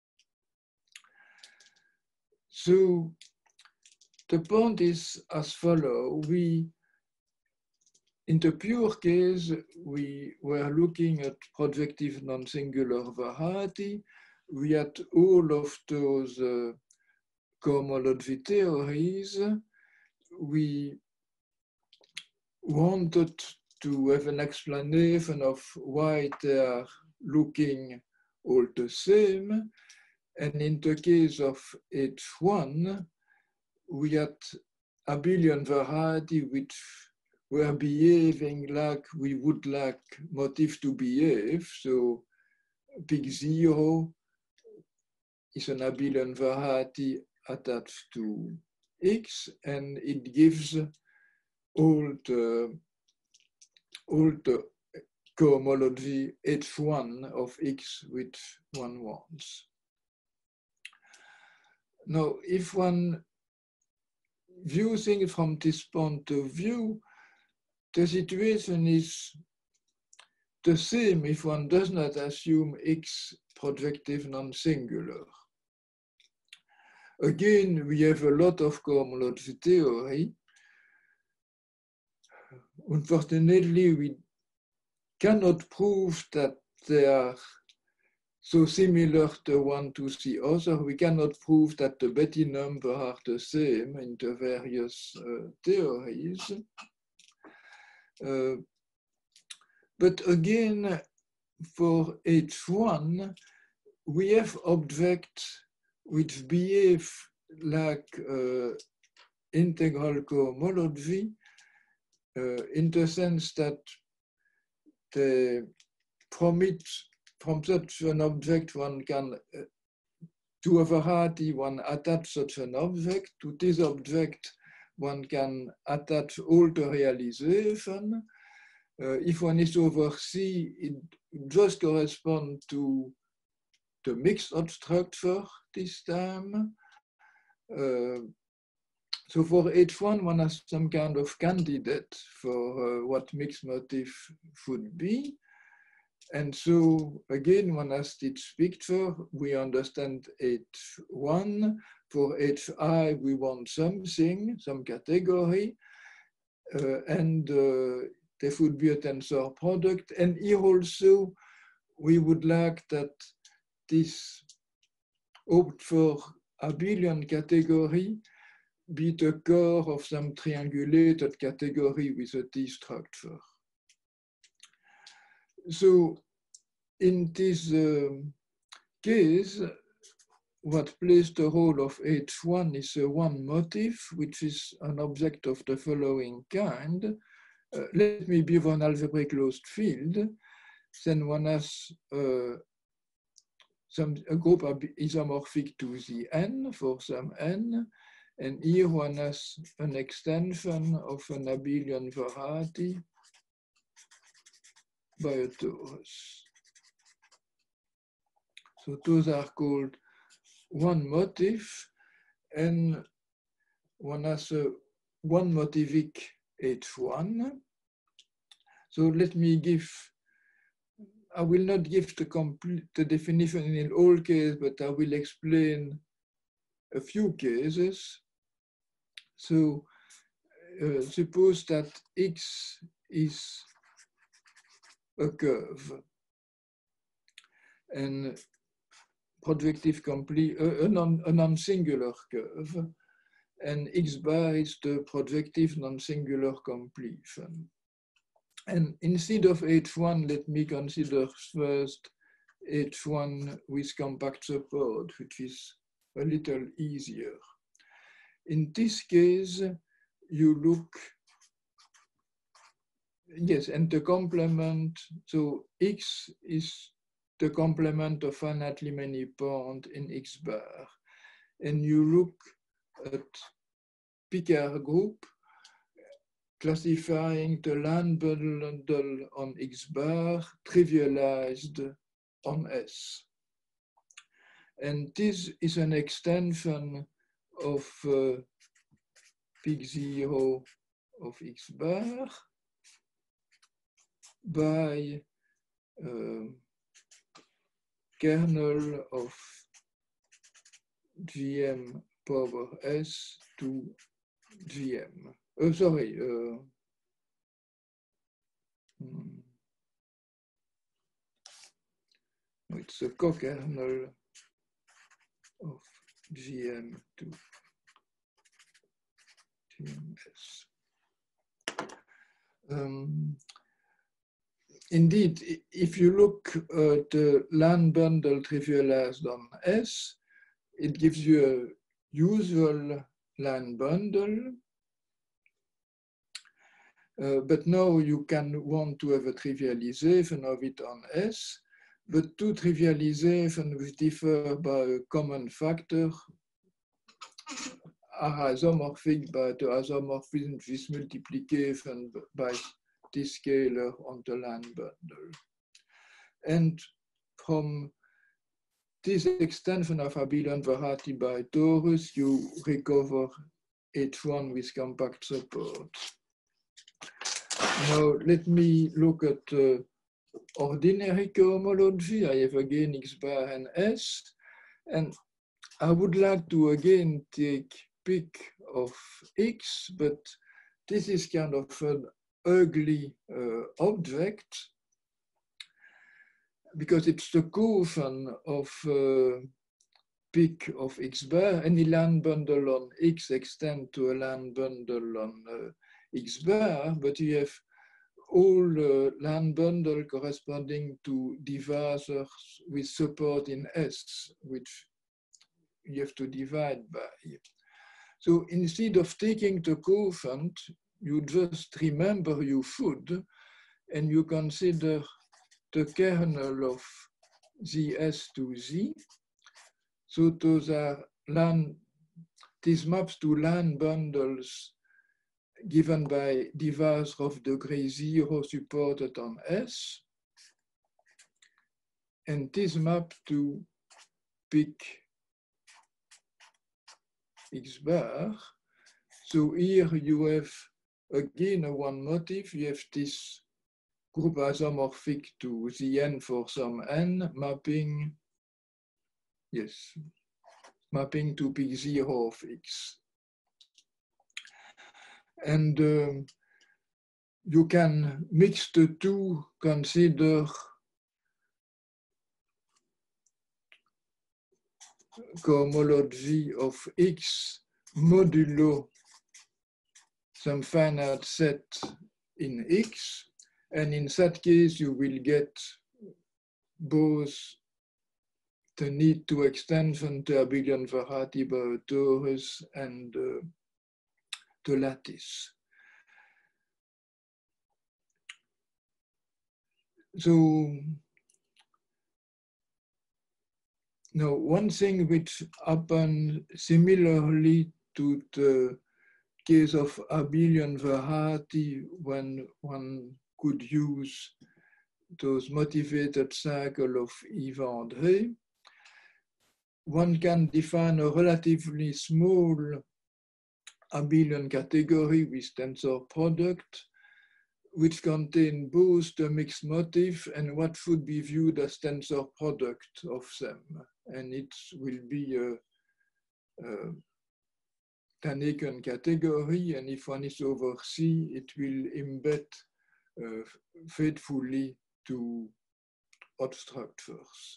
So the point is as follows. We, in the pure case, we were looking at projective non-singular variety. We had all of those uh, cohomology theories. We wanted to have an explanation of why they are looking all the same. And in the case of H one, we had abelian variety which were behaving like we would like motif to behave. So big zero is an abelian variety attached to X, and it gives all the all the cohomology H one of X which one wants. Now, if one views things from this point of view, the situation is the same if one does not assume X projective non-singular. Again, we have a lot of cohomology theory. unfortunately, we cannot prove that they are so similar to one to the other. We cannot prove that the Betti numbers are the same in the various uh, theories. Uh, but again, for H one, we have objects which behave like uh, integral cohomology uh, in the sense that they, from it, from such an object, one can, uh, to a variety, one attach such an object. To this object, one can attach all the realization. Uh, if one is over C, it just corresponds to the mixed structure this time. Uh, so for H one, one has some kind of candidate for uh, what mixed motif should be. And so again, one has this picture, we understand H one. For H I, we want something, some category, uh, and uh, there would be a tensor product. And here also, we would like that this hoped for abelian category be the core of some triangulated category with a T structure. So in this um, case, what plays the role of H one is a one motif, which is an object of the following kind. Uh, let me be one algebraic closed field. Then one has uh, some, a group isomorphic to the n for some n. And here one has an extension of an abelian variety by a torus. So those are called one motif, and one has a one motivic H one. So let me give, I will not give the complete the definition in all cases, but I will explain a few cases. So uh, suppose that X is a curve and projective complete, a, a non-singular curve, and X bar is the projective non-singular completion. And instead of H one, let me consider first H one with compact support, which is a little easier. In this case, you look, yes, and the complement, so X is the complement of finitely many points in X bar. And you look at Picard group, classifying the line bundle on X bar, trivialized on S. And this is an extension of uh, P zero of X bar by uh, kernel of G M power S to G M. Oh, sorry. Uh, hmm. It's a co-kernel of G M to G M S. Um, indeed, if you look at the line bundle trivialized on S, it gives you a usual line bundle. Uh, but now you can want to have a trivialization of it on S, but two trivializations which differ by a common factor are isomorphic, but the isomorphism is multiplication by this scalar on the line bundle. And from this extension of abelian variety by torus, you recover H one with compact support. Now let me look at uh, ordinary cohomology. I have again X bar and S, and I would like to again take pick of X, but this is kind of an ugly uh, object, because it's the coefficient of uh, peak of X bar. Any land bundle on X extend to a land bundle on uh, X bar, but you have all uh, land bundle corresponding to divisors with support in S, which you have to divide by. So instead of taking the coefficient, you just remember your food and you consider the kernel of Z S to Z. So those are land, these maps to land bundles given by divisor of degree zero supported on S. And this map to peak X bar. So here you have again a one motif. You have this group isomorphic to the n for some n mapping, yes, mapping to peak zero of X. And um, you can mix the two, consider cohomology of X modulo some finite set in X. And in that case, you will get both the need to extension to abelian variety by a torus and uh, the lattice. So now one thing which happened similarly to the case of abelian variety when one could use those motivated cycle of Yves André, one can define a relatively small abelian category with tensor product, which contain both the mixed motif and what should be viewed as tensor product of them. And it will be a, a Daniken category, and if one is over C, it will embed uh, faithfully to hot structures.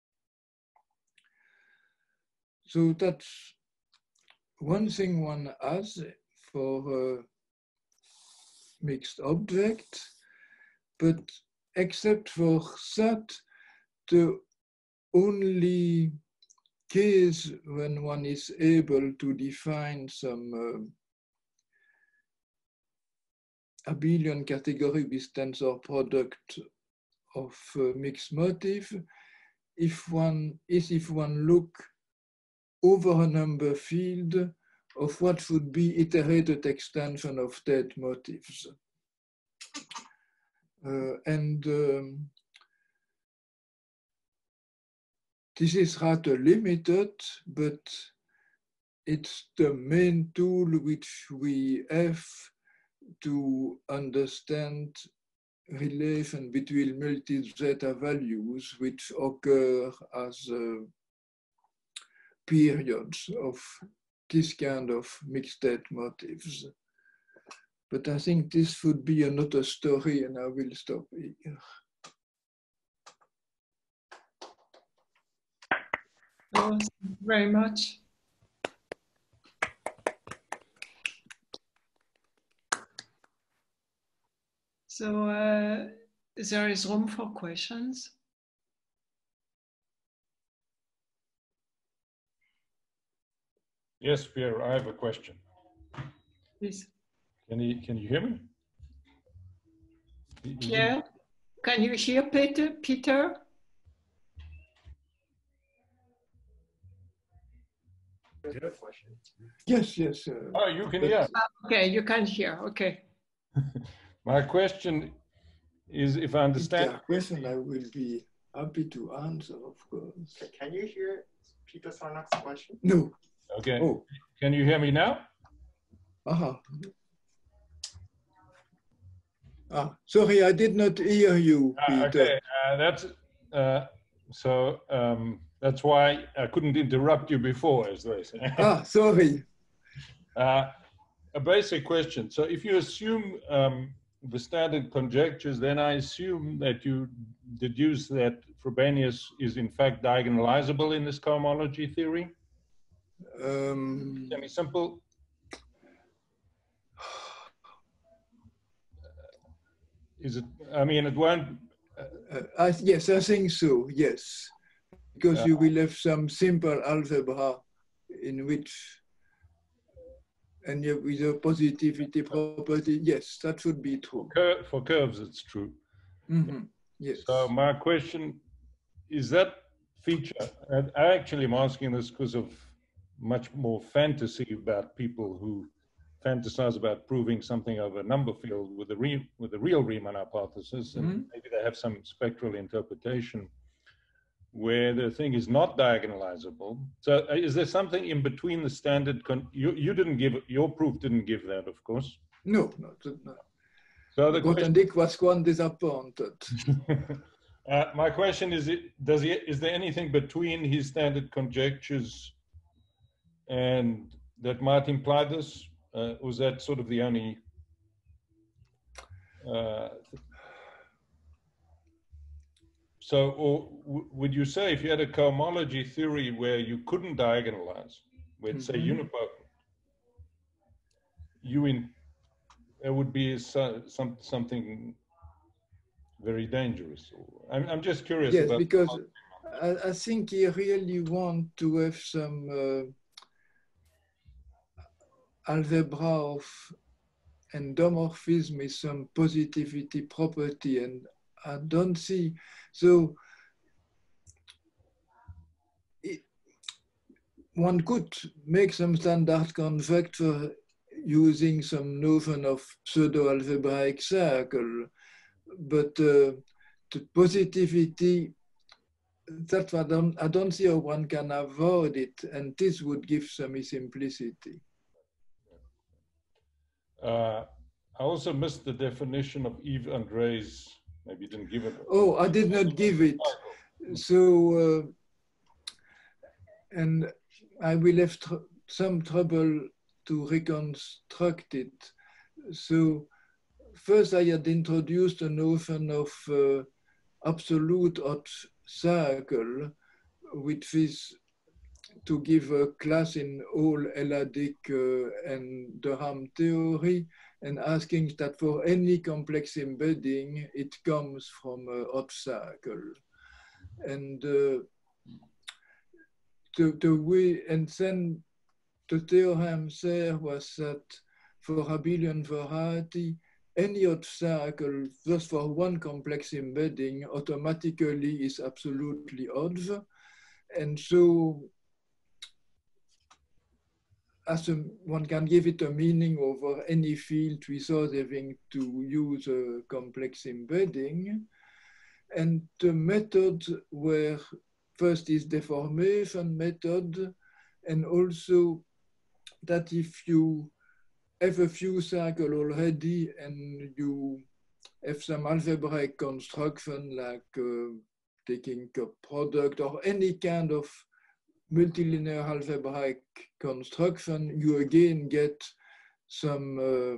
So that's one thing one has for a mixed object, but except for that, the only case when one is able to define some uh, abelian category with tensor product of uh, mixed motif, if one is if one look over a number field of what should be iterated extension of dead motifs. Uh, and um, this is rather limited, but it's the main tool which we have to understand relation between multi-zeta values which occur as uh, periods of this kind of mixed-state motifs. But I think this would be another story, and I will stop here. Oh, thank you very much. So uh, there is room for questions. Yes, Pierre, I have a question. Please. Can you, can you hear me? Pierre, can you hear Peter? Peter? Yes, yes. Uh, oh, you can hear. Okay, you can hear. Okay. My question is, if I understand. If there are questions, I will be happy to answer, of course. Can you hear Peter Sarnak's question? No. Okay. Oh. Can you hear me now? Aha. Ah, sorry, I did not hear you, Peter. Uh, okay, uh, that's uh, so. Um, that's why I couldn't interrupt you before, as they say. Ah, sorry. Uh, a basic question. So, if you assume um, the standard conjectures, then I assume that you deduce that Frobenius is in fact diagonalizable in this cohomology theory. Um, Semi-simple. Is it? I mean, it won't. uh, I, yes, I think so. Yes, because Uh, you will have some simple algebra in which, and you, with a positivity property. Yes, that should be true. Cur for curves, it's true. Mm-hmm. Yes. So my question is that feature. And I actually am asking this because of much more fantasy about people who fantasize about proving something of a number field with the re, with the real Riemann hypothesis, and mm-hmm. maybe they have some spectral interpretation where the thing is not diagonalizable. So uh, is there something in between the standard? Con you you didn't give your proof didn't give that, of course. No, no. no. So the Grothendieck was quite disappointed. uh, my question is: it, Does he? Is there anything between his standard conjectures and that might imply this? Uh, was that sort of the only? Uh, so, or w would you say if you had a cohomology theory where you couldn't diagonalize, where it's mm-hmm. say unipotent, you in it would be so, some something very dangerous? I'm I'm just curious. Yes, about because I, I think you really want to have some. Uh, algebra of endomorphism is some positivity property, and I don't see, so it, one could make some standard conjecture using some notion of pseudo-algebraic circle, but uh, the positivity, that I don't, I don't see how one can avoid it, and this would give some simplicity. Uh, I also missed the definition of Yves André's. Maybe you didn't give it. Oh, I did not give it. So, uh, and I will have tr some trouble to reconstruct it. So, first I had introduced the notion of uh, absolute odd circle, which is to give a class in all L-adic uh, and Durham theory, and asking that for any complex embedding, it comes from an odd circle. And uh, the, the way, and then the theorem there was that for abelian variety, any odd circle just for one complex embedding automatically is absolutely odd. And so as a, one can give it a meaning over any field without having to use a complex embedding. And the method where first is deformation method, and also that if you have a few circles already and you have some algebraic construction like uh, taking a product or any kind of multilinear algebraic construction, you again get some uh,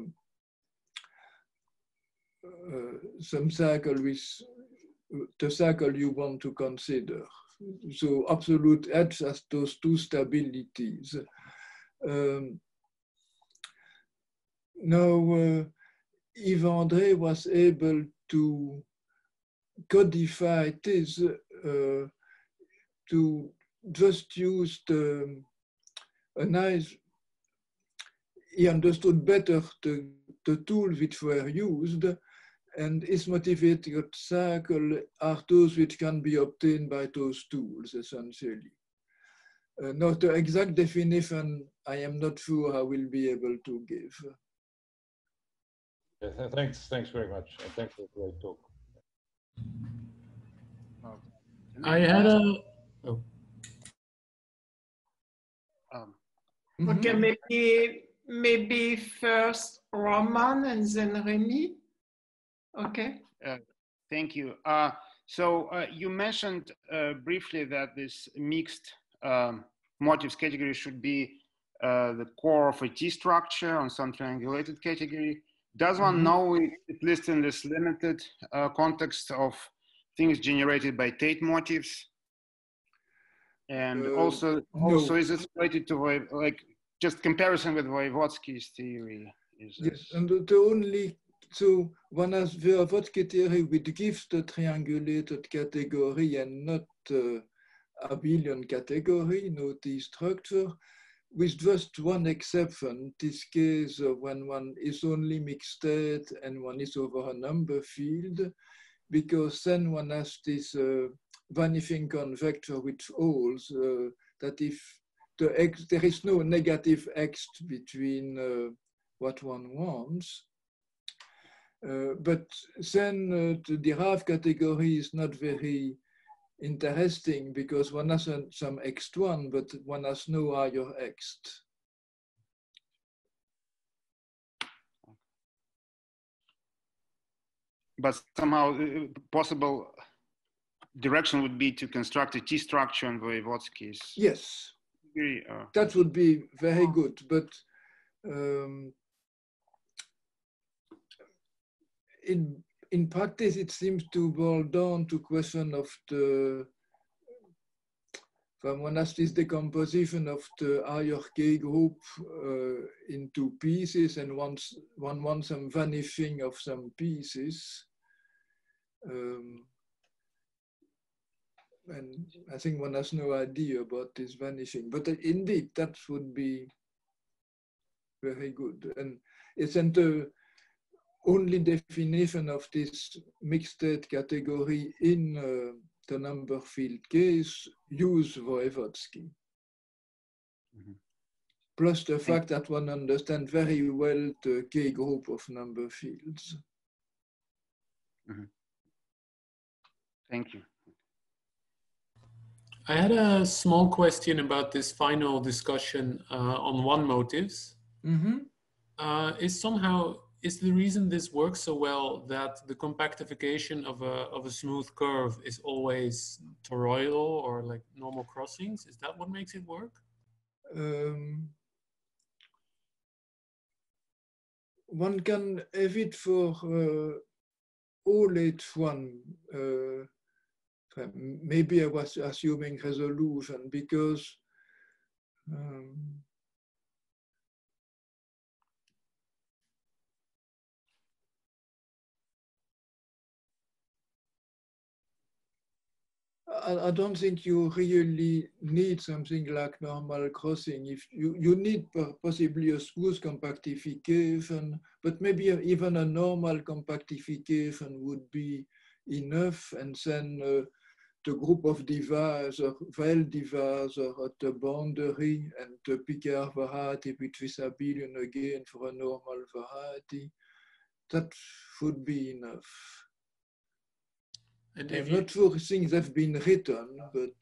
uh, some circle with the circle you want to consider. So absolute edge has those two stabilities. Um, now, uh, Yves André was able to codify this uh, to just use the, a nice, he understood better the, the tools which were used, and his motivated circle are those which can be obtained by those tools, essentially. Uh, now, the exact definition, I am not sure I will be able to give. Yeah, thanks, thanks very much. And thanks for the great talk. I had a, oh. Um, okay, mm-hmm. maybe maybe first Roman and then Remy. Okay. Uh, thank you. Uh, so uh, you mentioned uh, briefly that this mixed um, motives category should be uh, the core of a T structure on some triangulated category. does one Mhm. know, at least in this limited uh, context, of things generated by Tate motifs? And Uh, also, no. also, is it related to Voy- like just comparison with Voevodsky's theory? Is Yes, this... and the, the only, so one has Voevodsky theory which gives the triangulated category and not uh, abelian category, no T structure, with just one exception, this case uh, when one is only mixed state and one is over a number field, because then one has this uh, vanishing conjecture which holds uh, that if the X, there is no negative X between uh, what one wants, uh, but then uh, the Dirac category is not very interesting because one has some X one, but one has no higher X. But somehow uh, possible direction would be to construct a T structure in Voevodsky's. Yes, theory. Uh, that would be very good, but um, in, in practice, it seems to boil down to question of the, from one has this decomposition of the higher K group uh, into pieces, and once one wants some vanishing of some pieces. Um, and I think one has no idea about this vanishing, but indeed that would be very good. And isn't the only definition of this mixed state category in uh, the number field case use Voevodsky. Mm-hmm. Plus the fact that one understands very well the K group of number fields. Mm-hmm. Thank you. I had a small question about this final discussion uh, on one motives. Mm-hmm. Uh, is somehow, is the reason this works so well that the compactification of a, of a smooth curve is always toroidal or like normal crossings? Is that what makes it work? Um, one can have it for uh, all H one. Uh, maybe I was assuming resolution because um, I, I don't think you really need something like normal crossing. If you, you need possibly a smooth compactification, but maybe even a normal compactification would be enough, and then uh, the group of divisor, well divisor at the boundary, and the Picard variety, which is abelian again for a normal variety, that would be enough. And I'm if you, not sure things have been written, but...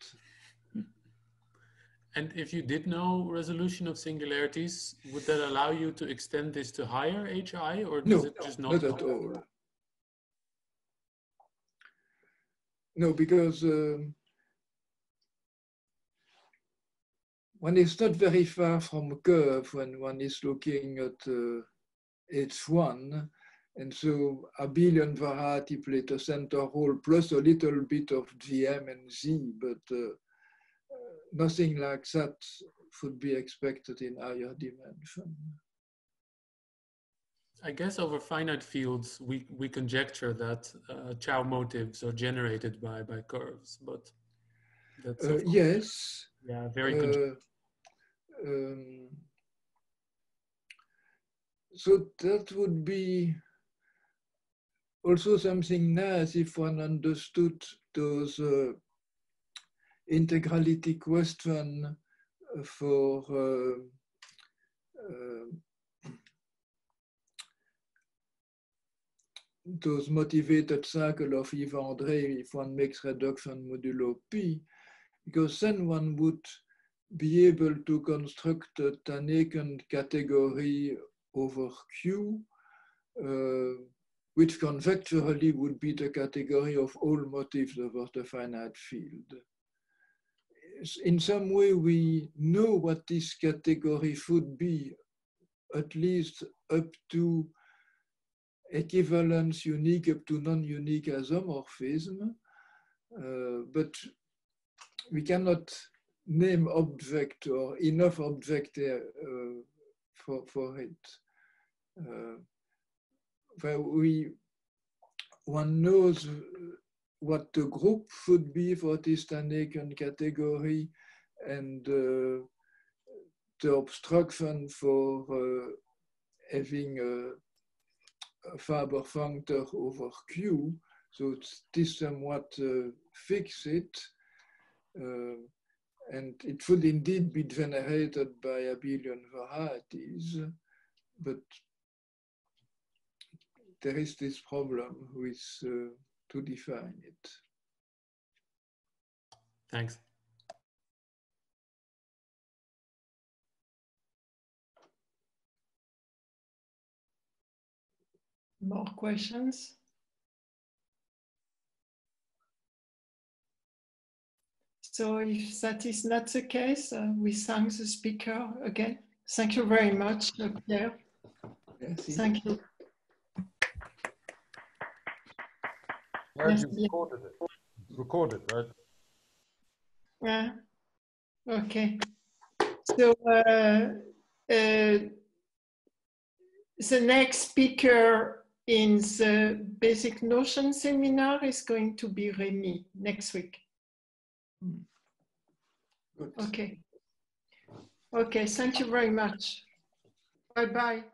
And if you did know resolution of singularities, would that allow you to extend this to higher H I, or does no, it just not? not at all. No, because um, one is not very far from a curve when one is looking at uh, H one. And so abelian variety played a center role plus a little bit of G M and Z, but uh, uh, nothing like that would be expected in higher dimension. I guess over finite fields, we, we conjecture that uh, Chow motives are generated by, by curves, but that's Uh, yes. Yeah, very uh, um, So that would be also something nice if one understood those uh, integrality question for uh, uh, those motivated cycle of Yves André if one makes reduction modulo P, because then one would be able to construct a Taneken category over Q, uh, which conjecturally would be the category of all motifs over the finite field. In some way, we know what this category should be, at least up to equivalence unique up to non-unique isomorphism, uh, but we cannot name object or enough object uh, for, for it. Uh, where we, one knows what the group should be for this Taneken category, and uh, the obstruction for uh, having a, a Faber functor over Q, so this somewhat uh, fix it, uh, and it should indeed be generated by abelian varieties, but there is this problem with uh, to define it. Thanks. More questions? So if that is not the case, uh, we thank the speaker again. Thank you very much, Pierre. Merci. Thank you. Glad you recorded it. It's recorded, right? Yeah. Okay. So uh, uh, the next speaker in the Basic Notion seminar is going to be Rémi next week. Good. Okay. Okay, thank you very much. Bye-bye.